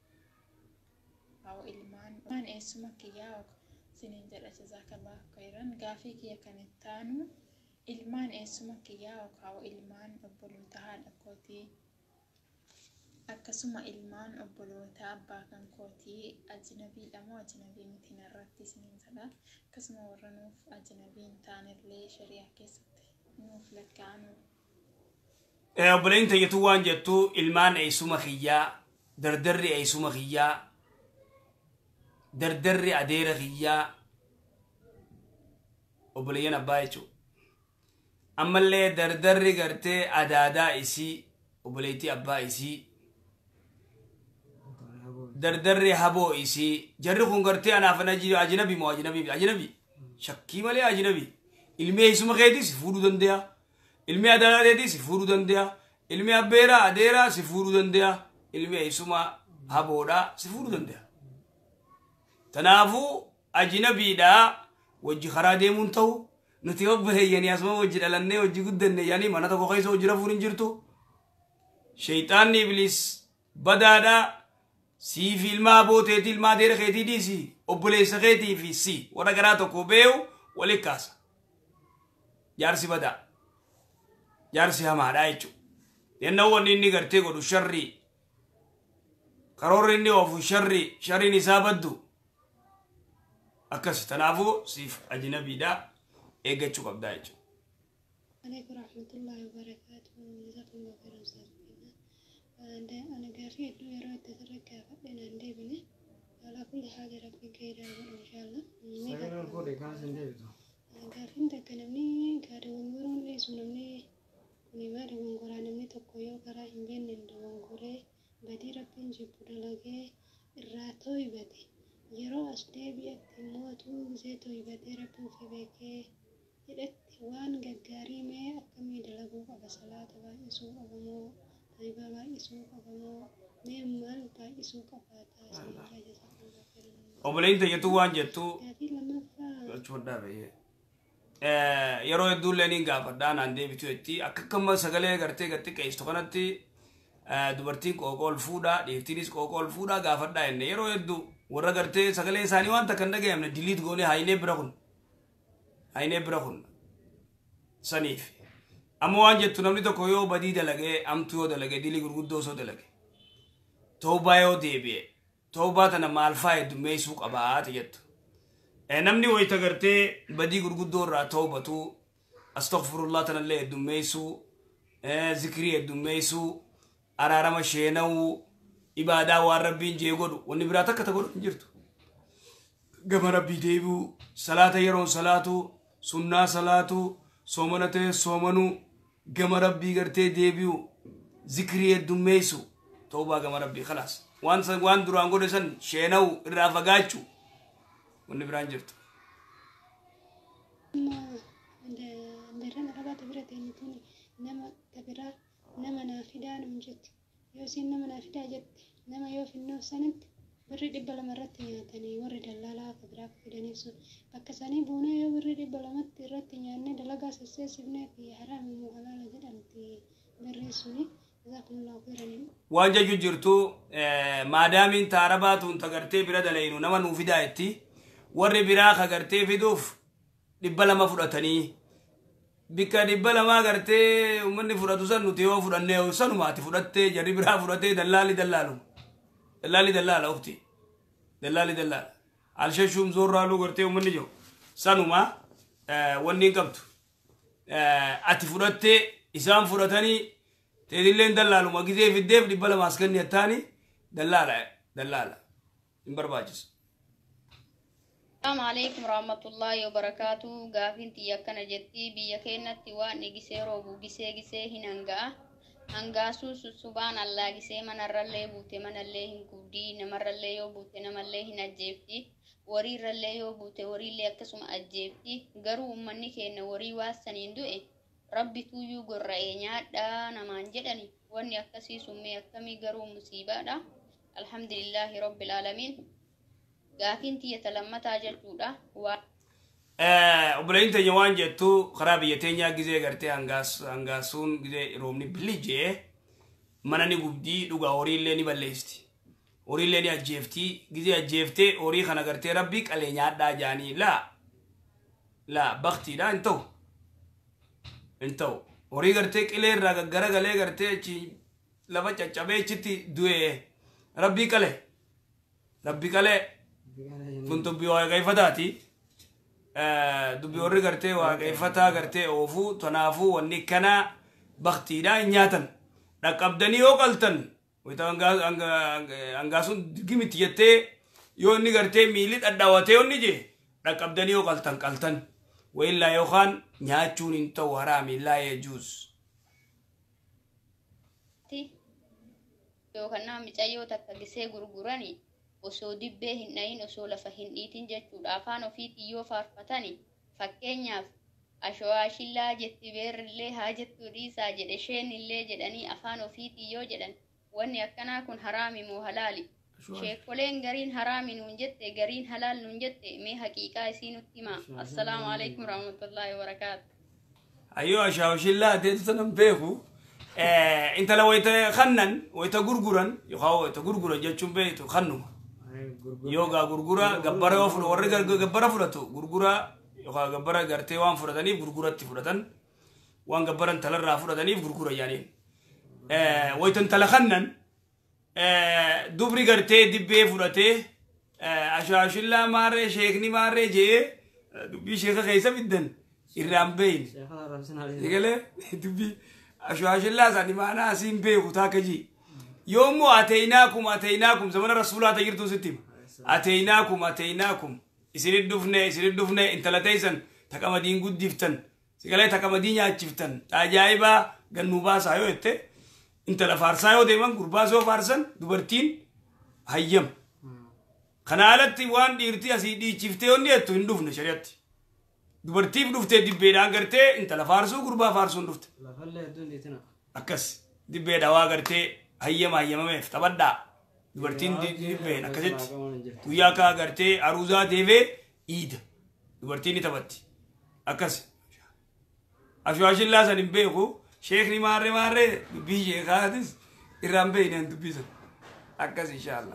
kaa'u ilmaan waan eessuma kiyyaa sinin jedha jazakallahu khairan gaafii kiyya kan ittaanu ilmaan eessuma kiyyaa kaa'u ilmaan obboloota haadha kootii akkasuma ilmaan obboloota abbaa kan kootii ajnabiidha moo ajnabii miti narratti sinin jedha akkasuma warra nuuf ajnabiin taanillee shari'a keessatti nuuf lakkaa'anu. obboleen tayyatu waan jettu ilmaan eessuma kiyyaa dardarri eessuma kiyyaa dardarri adeera kiyyaa obboleeyyan abbaa jechuudha. ammallee dardarri gartee adaadaa isii obboleettii abbaa isii dardarri haboo isii jarri kun gartee anaaf ajnabi moo ajnabi ajnabi shakkii malee ajnabi ilmi eessuma keetii si fuudhuu danda'a ilmi adaadaa keetii si fuudhuu danda'a ilmi abbeeraa adeeraa si fuudhuu danda'a ilmi eessuma haboodhaa si fuudhuu danda'a. Tanaafuu ajnabiidhaa wajji karaa deemuun ta'u nuti obboleeyyanii asuma wajji dhalannee wajji guddanne yaanii mana tokko keessa hojii rafuun hin jirtu. Shayxaanni iblis badaadhaa siif ilmaa abooteetii ilmaa adeera keetii dhiisi obboleessa keetii fi si warra garaa tokko beewu waliin kaasa. Jaarsi badaa jaarsi hamaadhaa jechuudha. Yennaa wanni inni gartee godhu sharrii karoorri inni oofu sharrii sharriin isaa baddu akkas tanaafuu siif ajnabiidhaa eeggachuu qabdaa jechuudha. عليكم ورحمة الله وبركاته جزاكم الله خيرا أستاذ أنا قافي إنه يرى تتركها فلنا ندبني على كل حاجة ربي كيدا إن شاء الله. سيرنا الكودي كان سندبته. قافي إنت كنمني كاري ونقولون لي سنمني كوني ما دي ونقولان نمني تقويو كرا إنجن ندو ونقولي بدي ربي نجيب دلقي الراتوي بدي يرى أسدبي أتموتو زيتوي بدي ربي في بيكي إذا وان قاري ما أكمل دلقو على صلاة بايسو أبمو طيبة بايسو أبمو ميمال بايسو كفاتا obboleen tayyatu waan jettu chodhaa baay'ee yeroo hedduu leeniin gaafadhaa naan deebitu jetti akka kamma sagalee gartee gatti qeessitu kanatti dubartiin qooqool fuudhaa dhiirtiinis qooqool fuudhaa gaafadhaa jenne yeroo hedduu warra gartee sagalee isaanii waan takka hin dhagayamne diliit goonee haayinee bira kun haayinee bira kun saniif amma waan jettu namni tokko yoo badii dalagee amtu yoo dalagee dilii gurguddoo soo dalage toobaa yoo deebi'e toobaa tana maal faa heddummeessuu qabaate jettu. Namni wayita gartee badii gurguddoo irraa toobatu astaghfirullah tanallee heddummeessuu zikrii heddummeessuu araarama sheenawuu ibaadaa waan rabbiin jee godhu wanni biraa takka ta godhu hin jirtu. Gama rabbii deebi'uu salaata yeroon salaatu sunnaa salaatu soomana ta'e soomanuu gama rabbii gartee deebi'uu zikrii heddummeessuu toobaa gama rabbii khalaas. Waan waan duraan godhe san sheenawu irraa fagaachuu wanni biraan jirtu. Darana qabaatu bira teenyituun nama tabiraa nama naafidaa nun jetti yoo isin nama naafidaa jetti nama yoo finnoo sanatti birri dhibba lama irratti nyaatanii warri dallaalaa tabiraa fidaniif sun bakka isaanii buunee yoo birri dhibba lamatti irratti nyaannee dalagaa sasseessifnee fi haraami moo halaala jedhamti birri suni. waan jaju jirtu maadaamiin taarabaatuun tagartee bira dalaynu nama nuu fidaa itti warri biraa kagartee fiduuf dhibba lama fudhatanii bikka dhibba lamaa gartee ummanni fudhatu san nuti yoo fudhannee sanumaati fudhattee jarri biraa fudhatee dallaali dallaalu dallaali dallaala ukti dallaali dallaala alshashuum zoorraaluu gartee ummanni jiru sanuma wanni hin qabdu ati fudhattee isaan fudhatanii تدلين دلالو ما جزء في الديف دي بلا ماسكني الثاني دلالة دلالة إمبرباجس. السلام عليكم ورحمة الله وبركاته. قافين تيا كان جتي بيكينا توا نجسي روبو جسي جسي هنانجا هنجا سوس سبحان الله جسي من الرلي بوتي من الله هنكودي نمر الله يو بوتي نمر الله هنجيبتي وري الرلي يو بوتي وري اللي أكسم أجيبتي قرو مني كنا وري واسنين دوئ. Rabbi tuyyuu gorra'ee nyaadhaa namaan jedhani wanni akkasii summee akkamii garuu musiibaadha. Alhamdulillahi rabbil aalamiin. Gaafiin tiyyata lammataa jechuudha. Obboleeyyiin teenya waan jettu karaa biyya teenyaa gizee gartee hangaasuun gizee roobni bilijee mana ni gubdii dhugaa horiillee ni balleessti. horii illee ni ajjeeftii gizee ajjeeftee horii kana gartee rabbii qalee nyaadhaa jaanii laa laa baktiidha hin ta'u hin ta'u horii gartee qilee irraa gaggara galee gartee achi lafa caccabee achitti du'e rabbii qalee rabbii qalee kun dubbii waaqeffataati dubbii warri gartee waaqeffataa gartee oofuu tanaafuu wanni kana baktiidha hin nyaatan dhaqqabdanii yoo qaltan wayita angaasun gimiti jettee yoo inni gartee miili dhadhaawatee yoo inni je dhaqqabdanii yoo qaltan qaltan wayillaa yookaan nyaachuun hin ta'u haraami laa yejuus. Yookaan nama micayyoo takka gisee gurguranii osoo dibbee hin dhayin osoo lafa hin dhiitin jechuudha afaan ofiitii yoo faarfatani fakkeenyaaf ashwaashillaa jetti beerrillee haa jettu dhiisaa jedhe sheenillee jedhanii afaan ofiitii yoo jedhan wanni akkanaa kun haraami moo halaali sheekoleen gariin haraami nuun jette gariin halaal nuun jette mee haqiiqaa isii nutti himaa assalaamu alaikum warahmatullaahi wabarakaatu ayyoo ashwaashillaa deetu sanan beeku intala wayta khannan wayta gurguran yookaan wayta gurguran jechuun beektu khannuma yoga gurgura gabbara yoo fudhatu warri gabbara fudhatu gurgura yookaan gabbara gartee waan fudhataniif gurguratti fudhatan waan gabbaran talarraa fudhataniif gurgura yaaniin waytan tala khannan dubri gartee dibbee fudhatee ashwaashillaa maarree sheekni maarree jee dubbii sheeka keessa fiddan irraan beeyin egalee dubbii ashwaashillaa sani maanaa asiin beeku taakaji يوم أتيناكم أتيناكم زمان الرسول أتجرتوا ستيم أتيناكم أتيناكم يصير الدفنة يصير الدفنة أنت لا تيسن تكما دين قد دفتن سكالي تكما دين ياتشفتن تاجايبا جنوبا سايو إنت أنت لا فارسايو دايما قرباسو فارسن دبرتين هيم خنالت وان ديرتي أسي دي شفتة وني أتو هندفنة شريعتي دبرتي بدفتة دي بيدا قرتي أنت لا فارسو قربا فارسون دفت لا فلا يدون ديتنا أكس دي بيدا واقرتي هيما هيما ميف تبدا دبرتين دي دي بين أكست ويا كا قرتي عروزة ديفي إيد دبرتين تبتي أكس أشواش الله سنين بيكو شيخ نمارة مارة بيجي خادس إرام بين أنت بيزن أكس إن شاء الله.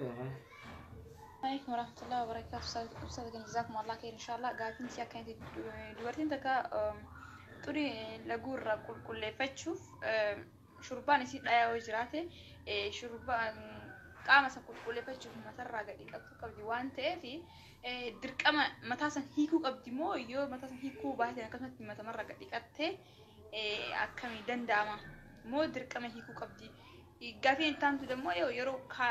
عليكم ورحمة الله وبركاته أستاذ جزاكم الله خير إن شاء الله قاعدين سيا كانت دبرتين تكا توري لجور كل كل فتشوف شربان يصير لا وجراته شربان قام سكول كل فتشوف مثلا راجع يكتب قبل وان تأفي درك أما مثلا هيكو قبل مو يو مثلا هيكو بعد أنا كنت مثلا راجع يكتب أكمل دندامة مو درك أما هيكو قبل قافين تام تدا مو يو يرو كا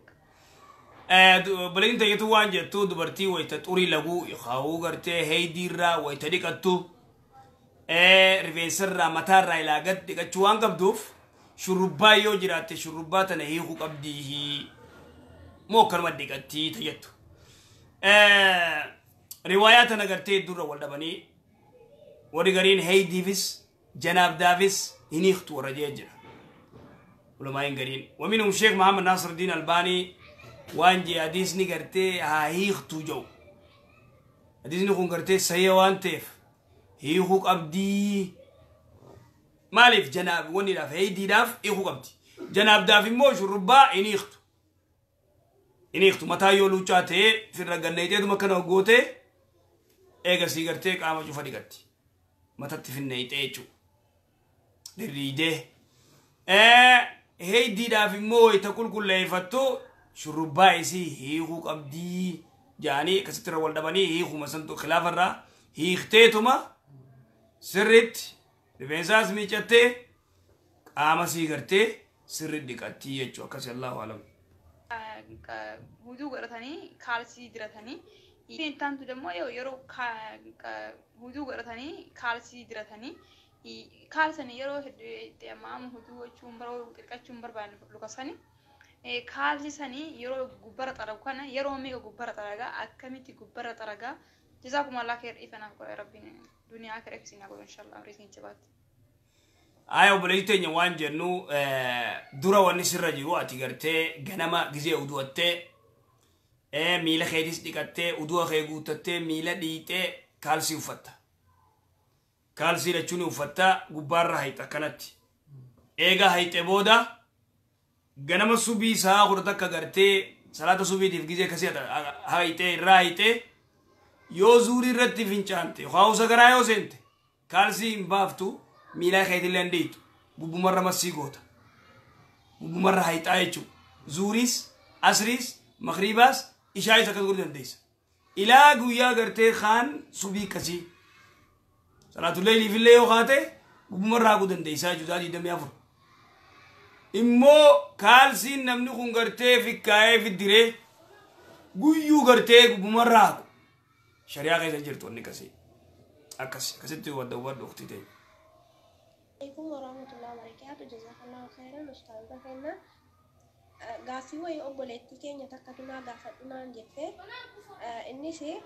بلين تيجتو وانجة تو دبرتي ويتطوري لغو يخاو غرتي هيديرا ويتديكتو رفيسر متار إلى قد دكتوان قبضوف شربا يوجرات شربات نهيه قبضيه مو كلمة دكتي تيجتو روايات أنا قرتي الدرة والدبني ورجالين هاي ديفيس جناب دافيس هنيختو ورجاجر ولما ينقرين ومنهم الشيخ محمد ناصر الدين الباني وانجي حديث نقرتي هايختو جو حديث نقول قرتي سيوان تيف هيخوك أبدي مالف جناب وني داف هيدي داف هيخوك أبدي جناب داف موش ربا إنيختو إنيختو متى يولو شاتي في الرجاليتي دو مكانه قوتي إيجا سيجرتك عم أشوف ديكتي متى تفنيت إيشو دريده إيه هيدي داف موي تقول كل يفتو شربا إسي هيخوك أبدي جاني كستر والدبني هيخو مسنتو خلاف الرا هيختيتوما سرت رفيساس ميچته قام سيغرتي سرت ديكاتي يچو كسي الله علم هدو غرتاني كالسي درتاني ين تانتو دمو يو يرو هدو غرتاني كالسي درتاني كالسني يرو تمام هدو چومبرو تلك چومبر بان لوكاساني كالسي سني يرو غبره طرقنا يرو ميغا غبره طرقا اكميتي غبره طرقا جزاكم الله خير إفنا ربنا دنيا آخر إكسينا إن شاء الله رزقين جبات أيوة بليتين يوان جنو دورا ونسر رجوا أتيجرتة جنما جزء أدوته ميلا خيدس دكتة أدوا خيجوتة ميلا ديته كالسي وفتا كالسي رجوني وفتا غبار هيتا كانت إيجا هيت بودا ganama subii saa kudha takka gartee salaata subiitiif gizee kasii hayxee irraa hayxee yoo zuurii irratti fincaante haawusa garaa yoo seente kaalsii hin baaftu miilaa keetillee hin dhiitu bubbumarra massii goota bubbumarra hayxaa jechuudha zuuriis asriis makriibaas ishaayis akkas godhuu dandeessa ilaa guyyaa gartee kaan subii kasii salaatullee iliifillee yoo kaate bubbumarra haquu dandeessaa jechuudha digdamii afur immoo kaalsiin namni kun gartee fikkaa'ee fiddiree guyyuu gartee bubbumarra haqu shari'aa keessa jirtu wanni kasii akkas akkasitti wadda hubadhu ukhtii ta'e. عليكم ورحمة الله وبركاته جزاك الله خيرا أستاذ فينا غافي وي أبولتي كينيا تكتنا غافتنا جفة إني سي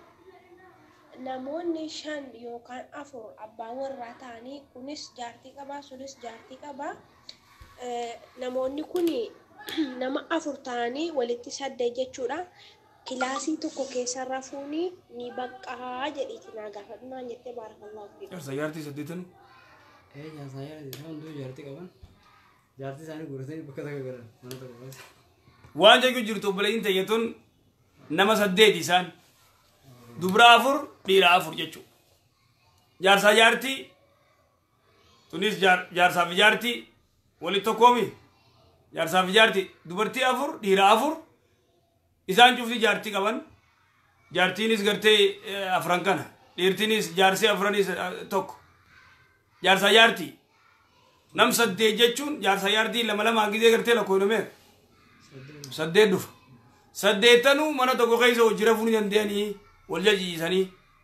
namoonni shan yookaan afur abbaa warraa ta'anii kunis jaartii qabaa sunis jaartii qabaa namoonni kun nama afur ta'anii walitti saddeet jechuudha kilaasii tokko keessa rafuuni ni baqqaa jedhiiti naa gaafadhunaan jettee baarakallahu fiikum. Jaarsa jaartii saddeetan. Eh jaarsa jaartii hunduu jaartii qaban jaartii isaanii guuratanii bakka takka galan mana tokko. Waan jechuun jirtu obboleeyyiin tayyatuun nama saddeeti isaan. Dubra afur dhiira afur jechuudha. Jaarsaa jaartii tunis jaarsaaf jaartii walitti tokkoomi jaarsaaf jaartii dubartii afur dhiira afur isaan cufti jaartii qaban jaartiinis gartee afran kana dhiirtiinis jaarsii afranis tokko jaarsaa jaartii nam saddeet jechuun jaarsaa jaartii lama lama hangizee gartee lakkoofnamee saddeet dhufa saddeettanuu mana tokko keessa hojii rafuu ni danda'anii والجي سني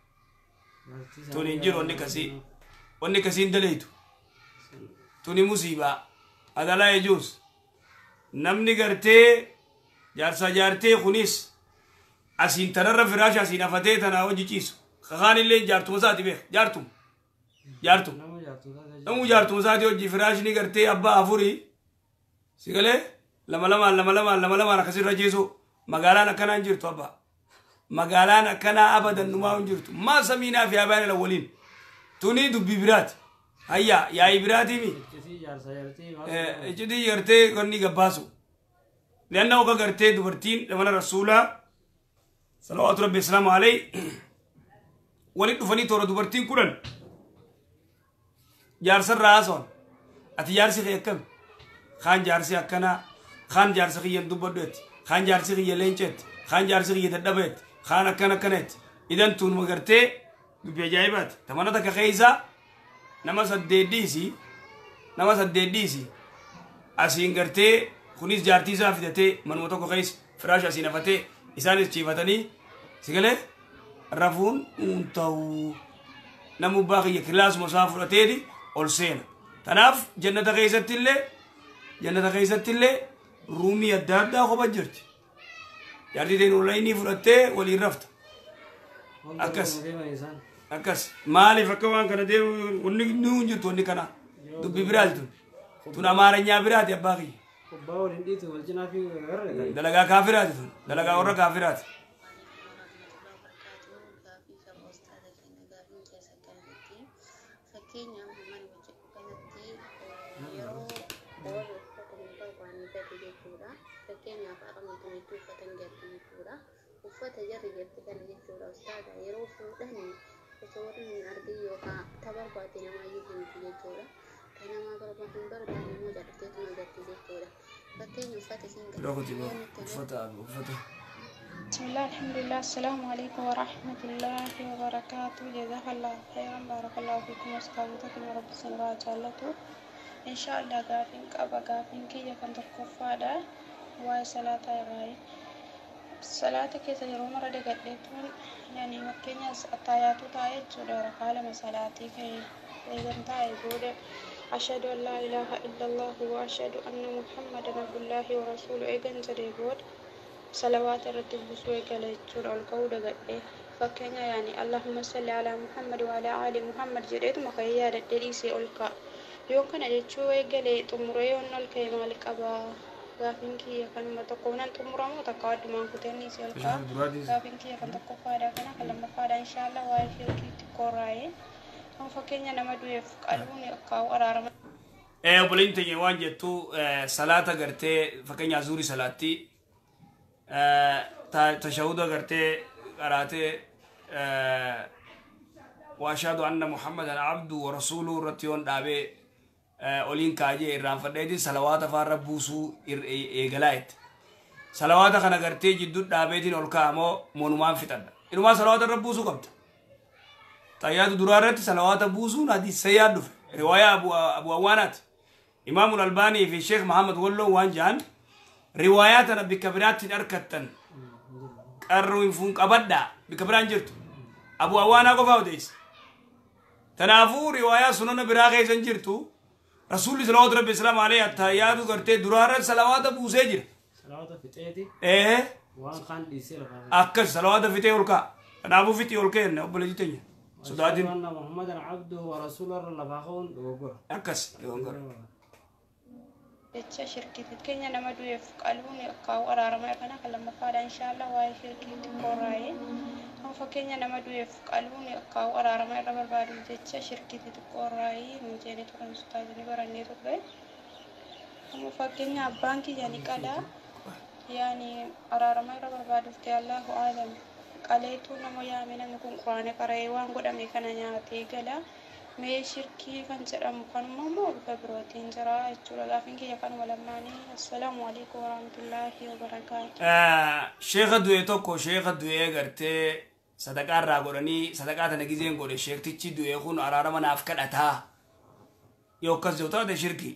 توني نجير وني كسي وني كسي ندليتو توني مصيبة هذا لا يجوز نمني قرتي جارسا جارتي خنيس أسين ترى فراش أسين أفتي تنا وجي كيسو خخان اللي جارتو مساتي بيه جارتو جارتو نمو جارتو مساتي وجي فراش ني قرتي أبا أفوري سيقلي لما لما لما لما لما لما نكسر رجيسو مقالانا كان انجيرتو أبا مقالان كنا أبدا نما انجرت ما سمينا في أبان الأولين توني دبي برات هيا يا إبراتي مي جدي يرتي كني قباسو لأنه كقرتي دبرتين لمن رسولا صلوات ربي السلام عليه ولد فني تورا دبرتين كلن جارس الراسون أتي جارسي خيكم خان جارسي أكنا خان جارسي خيان دبردت خان جارسي خيان لينشت خان جارسي خيان تدبت خانة كنا كنت إذا تون مغرتي بيجايبات تمانا تك خيزا نما سدديسي نما سدديسي أسين غرتي خنيس جارتي زافتي من متوكو خيس فراش أسين فتي إسان تشيفتني سيقله رفون أنتو نمو باقي كلاس مسافر تيدي أولسين تناف جنة خيزت اللي جنة خيزت اللي رومي الدادا خو بجرت جارتي دين أونلايني فرتة ولي رفت أكس أكس مالي فكوان كنا ده وني نونج توني كنا دبي براد تونا مارنيا براد يا باقي دلقا كافرات دلقا ورا كافرات uffata jarri jirti kana jechuudha ustaadha yeroo fuudhanii osoo warri hin argin yookaan tabarbaate namaayyuu himti jechuudha kan namaa barbaadu hin barbaanne immoo jaallatteetuma jirti jechuudha fakkeenya uffata isiin gadi بسم الله الحمد لله السلام عليكم ورحمة الله وبركاته جزاك الله خيرا بارك الله فيكم واستاذتكم ورب السنوات جالته إن شاء الله قافين كأبا قافين كي يكون تكفادا وصلاة غاي صلاة كيسا يروم رد قدتون يعني مكينيا التاياتو تايت سودار قال مسالاتي كي إذن تاي بودة أشهد أن لا إله إلا الله وأشهد أن محمدا عبد الله ورسوله إذن زري بود صلوات الرتب بسوي كلا سورة القول قد فكينيا يعني اللهم صل على محمد وعلى آل محمد جريت مخيار الدريسي ألقى يمكن أن تشوي قلي تمريون الكلمة الكبا gaafinki kan mata konan tumuramu takawad man kuteni selka gaafinki kan takofada kana kalama fada inshallah wa shirki koraye kan fakenya nama duye qalbuni akaw ararama eh obboleeyyin teenya waan jettu salaata gartee fakkeenya zuuri salaatti tashahuda gartee qaraatee وأشهد أن محمدا عبده ورسوله رتيون دابي أولين كاجي إرام فديتي صلوات فار بوسو إيجلايت صلوات خنا قرتي جدود دابيتين أولكامو مونمان فتن إنما صلوات ربوسو قبت تياد درارت صلوات بوسو نادي سياد رواية أبو أبو أوانات إمام الألباني في الشيخ محمد ولو وانجان رواياتنا بكبرات أركتن قروا يفون أبدا بكبران جرت أبو أوانا قفاو ديس تنافو رواية سنن براغي زنجرتو رسول صلى الله عليه وسلم عليه التحيات قرتي درارة صلوات أبو سجر صلوات فتيتي إيه وان خان ديسير أكس صلوات فتي ولكا تنافو فتي ولكا إنه أبو لجتني سدادين أن محمد عبده ورسوله الله باخون دوغور أكس دوغور jecha shirkiitti keenya nama du'eef qalbuun kaa'u araarama kana kan lammaffadha inshallah waa'ee shirkiitti qorraa'ee kan fakkeenya nama du'eef qalbuun kaa'u araarama irra barbaadu jecha shirkiitti qorraa'ee mujeeni turan ustaazini barannee turre kan fakkeenya abbaan kiyya ni qala yaani araarama irra barbaaduuf ta'e Allahu aalam qaleetu nama yaame namni kun quraana qara'ee waan godhame kana nyaatee gala mee shirkii kan jedhamu kanuma moo bifa birootiin jira jechuudha gaafiin kiyya kanuma lamaanii assalaamu alaykum warahmatullaahi wabarakaatu sheekha du'e tokko sheekha du'ee gartee sadaqaa irraa godhanii sadaqaa tana gizeen godhe sheektichi du'e kun araarama naaf kadhataa yoo akkas jiru taate shirkii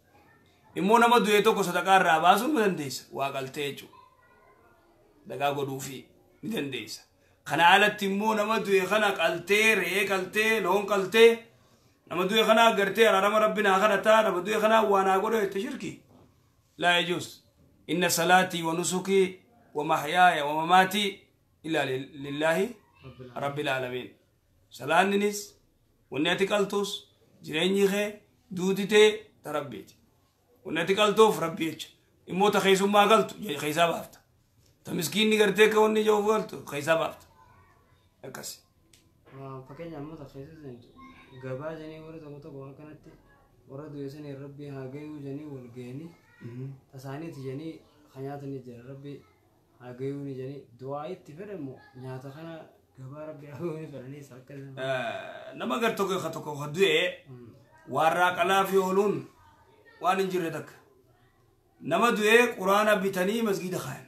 immoo nama du'e tokko sadaqaa irraa baasuun ni dandeessa waa qaltee jechuudha sadaqaa godhuufi ni dandeessa kana alatti immoo nama du'e kana qaltee re'ee qaltee loon qaltee nama du'e kana gartee araarama rabbinaa kadhataa nama du'e kana waanaa godhe itti shirkii laa yajuus inna salaatii wa nusukii wa mahyaaya wa mamaatii illaa lillaahi rabbil aalamiin salaanninis wanni ati qaltus jireenyi kee duutitee ta rabbiiti wanni ati qaltuuf rabbi jecha immoo ta keeysummaa galtu keeysaa baafta ta miskiinni gartee ka wanni jawuf galtu keeysaa baafta akkasi fakkeenya ammoo ta keeysa gabaa janii warra tokko tokko waan kanatti warra du'e sanii rabbi haa gayuu janii wal ga'anii tasaaniiti janii kanyaatanii jira rabbi haa gayuu ni janii du'aa itti fedhamu nyaata kana gabaa rabbi haa gayuu ni fedhanii akka nama gar tokko ka tokko ka du'e warraa qalaa fi ooluun waan hin jirre takka nama du'e quraana bitanii masgiida kaayan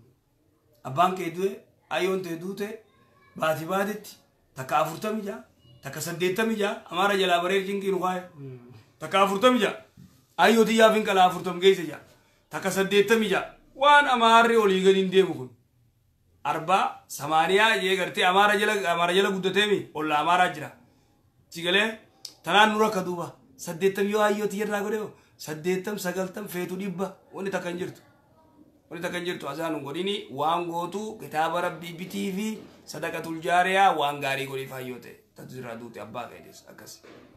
abbaan kee du'e ayyoon ta'e duute baati baatitti takka afurtami jaa takka saddeettami jaa amaara jalaa bareer jinkiin waa'e takka afurtami jaa ayyooti yaafin qalaa afurtam geesse jaa takka saddeettami jaa waan amaarri olii gadiin deemu kun arbaa samaaniyaa jee gartee amaara jala amaara jala guddateemi olla amaaraa jira sigalee tanaan nura ka duuba saddeettam yoo ayyooti irraa godhe saddeettam sagaltam feetu dhibba wanni takka hin jirtu wanni takka hin jirtu azaan godhini waan gootu kitaaba rabbii bitii fi sadaqatul jaariyaa waan gaarii godhiif hayyoo ta'e tatu irraa duute abbaa ka'edis akkasi.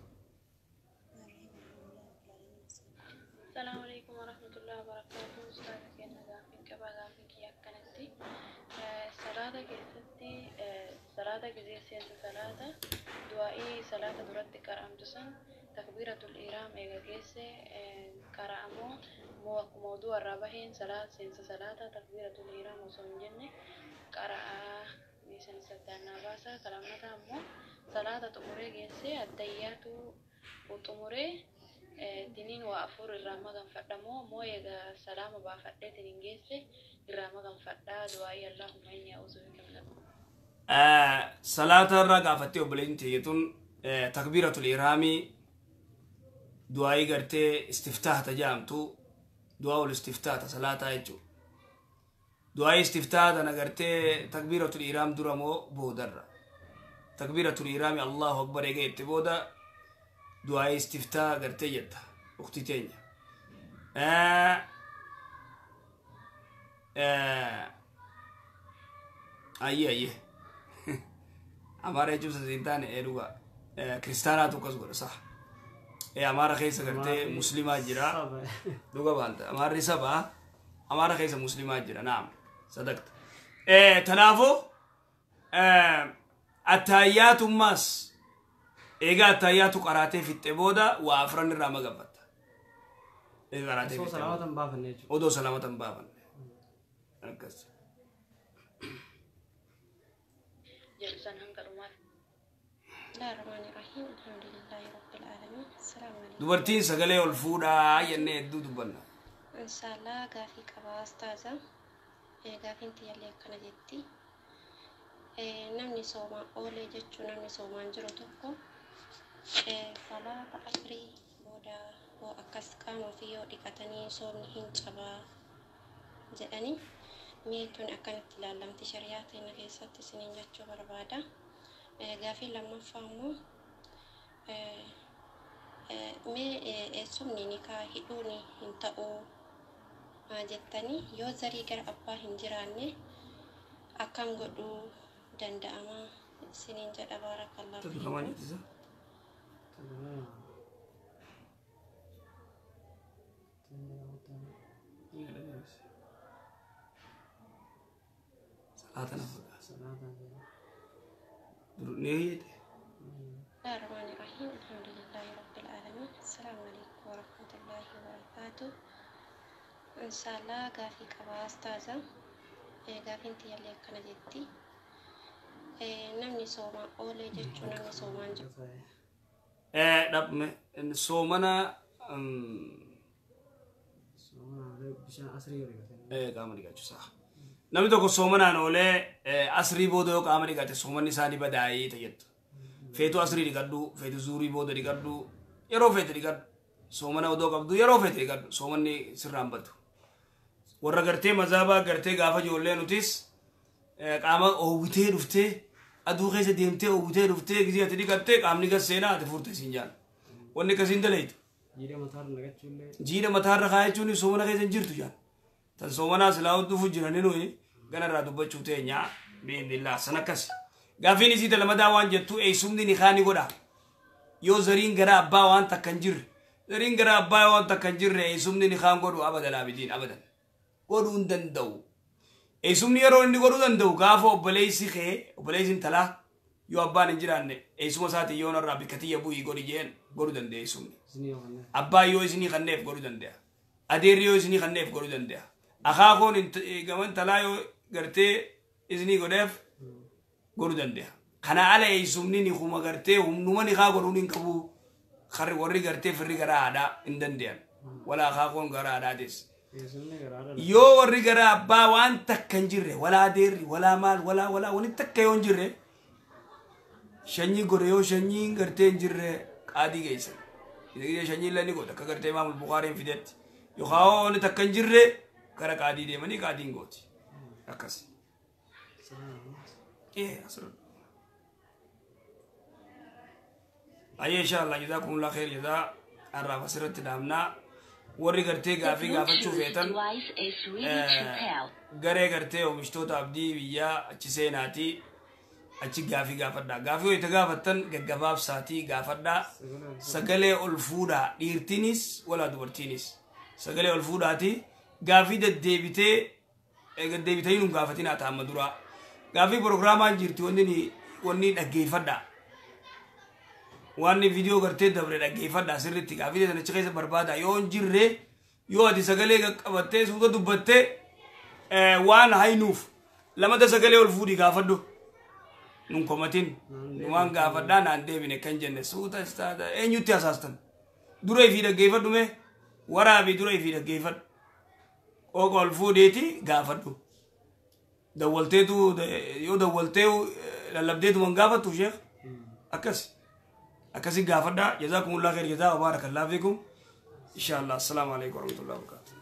السلام عليكم ورحمة الله وبركاته. أستاذ كنا غافين كبا غافين كي أكنتي صلاة كيستي صلاة كزي سياسة صلاة دعائي صلاة درد كرام جسن تكبيرة الإيرام إيجا كيسة كرامو موضوع الرابحين صلاة سياسة صلاة تكبيرة الإيرام وصون جنة كرا ميسن ستانا باسا كلامنا مو صلاة تموري كيسة الديات وتموري دينين وافور الرمضان فدمو مو يغا سلام با فدت نينجيسه الرمضان فدا دعاء اللهم اني اعوذ بك من اه صلاه الرغافتي وبلنتي يتون تكبيره الاحرام دعاء غرتي استفتاح تجامتو دعاء الاستفتاح صلاه ايجو دعاء استفتاح انا غرتي تكبيره الاحرام درمو بودر تكبيره الاحرام الله اكبر يجي بودا دعاء استفتاء قرتي جدا أختي تانية آه آه أيه أيه أمارة جوز زينتان إيروا آه كريستانا تو كذا صح إيه أمارة خيسة قرتي مسلمة جرا دوغا بانت أمارة سبعة أمارة خيسة مسلمة جرا نعم صدقت إيه تنافو آه التحيات الناس إيجا تاياتو قراتي في التبودا وافرن الرامة قبضة قراتي سو سلامة بافن نيجو ودو سلامة بافن أكس جلسان هنقر وما بسم الله الرحمن الرحيم الحمد لله رب العالمين السلام عليكم dubartiin sagalee ol fuudhaa jennee hedduu dubbanna. Inshallah gaafii qaba ustaaza. Gaafiin tiyallee akkana jetti. Namni soomaa oolee jechuun namni soomaan jiru tokko salaata asrii booda hoo akkas qaama ofii yoo dhiqatanii soomni hin cabaa jedhanii meetuun akkanatti ilaalamti shari'aa teenya keessatti isiniin jechuu barbaada. Gaafii lammaffaa immoo mee eessumni nikaa hidhuun hin ta'uu jettanii yoo zarii gara abbaa hin jiraanne akkam godhuu danda'ama isiniin jedha baarakallahu fiikum. Salaatan afur. Salaatan. Durunee. الرحمن الرحيم الحمد لله رب العالمين السلام عليكم ورحمة الله وبركاته إن شاء الله قافي كبا أستاذة قافي انتي اللي كنا جدي نمني سوما أولي جتشو نمني سوما جو eh dap me somana somana bishaan asrii yoo dhiqatan eh qaama dhiqachuu saa namni tokko soomanaan oolee asrii booda yoo qaama dhiqate soomanni isaanii badaayee tayyattu feetu asrii dhiqadhu feetu zuurii booda dhiqadhu yeroo feete dhiqadhu soomana odoo qabdu yeroo feete dhiqadhu soomanni sirraan badu warra gartee mazaabaa gartee gaafa ijoollee nutis qaama oowwitee dhuftee aduu keessa deemtee oowwitee dhuftee gizii ati dhiqattee qaamni gas seenaa ati furte siin jaan wanni akkasiin dalaytu jiidha mataarra naqachuullee jiidha mataarra kaayachuun soomana keessa hin jirtu jaan tan soomanaa silaa dhufu jirani nuyi ganarraa dubbachuu teenyaa bi'indillaa san akkas gaafiin isii talamadaa waan jettu eessumni ni kaani godha yoo zariin gara abbaa waan takka hin jirre zariin gara abbaa waan takka hin jirre eessumni ni kaan godhu abadan abidiin abadan godhuu hin danda'u eessumni yeroo inni godhuu danda'u gaafa obboleessi kee obboleessin talaa yoo abbaan hin jiraanne eessuma isaati yoo narraa bikkatiyya bu'ii godhi jeen godhuu danda'a eessumni abbaa yoo isinii kanneef godhuu danda'a adeerri yoo isinii kanneef godhuu danda'a akaakoon gaman talaa yoo gartee isinii godheef godhuu danda'a kana ala eessumni ni kuma gartee humnuma ni kaa godhuun hin qabu warri gartee firri gara aadaa hin danda'an wala akaakoon gara aadaatis yoo warri gara abbaa waan takka hin jirre wala adeerri wala maal wala wala wani takka yoo hin jirre shanyii godhe yoo shanyii gartee hin jirre qaadii geessan shanyii illee ni godha akka gartee imaamul bukaariin fidetti yookaan wani takka hin jirre gara qaadii deemanii qaadiin gooti akkas. إيه أصلاً أيه إن شاء الله جزاكم الله خير جزاء الرافع سرت دامنا وري قرتي قافي قافة شوفيتن قري قرتي ومشتوت عبدي ويا أتشسيناتي أتش قافي قافة دا قافي ويتقافتن قباب ساتي قافة دا سقلي الفودا ديرتينيس ولا دورتينيس سقلي الفودا تي قافي دا ديبتي قد ديبتين قافتين أتام مدورا gaafi programaan jirti wanni wanni dhaggeeffadha wanni video gartee dabre dhaggeeffadha sirriitti gaafi sana keessa barbaada yoo hin jirre yoo ati sagalee qabattee suuta dubbattee waan haynuuf lamada sagalee ol fuudhi gaafadhu nun komatin waan gaafadhaa naan deebine kan jenne suuta istaada eenyutti hasaastan duree fi dhaggeeffadhu mee waraabii duree fi dhaggeeffadhu qoqa ol fuudheeti gaafadhu دولتيتو يو دولتيو للبديتو من قافتو شيخ أكس أكسي قافدا جزاكم الله خير جزاء وبارك الله فيكم إن شاء الله السلام عليكم ورحمة الله وبركاته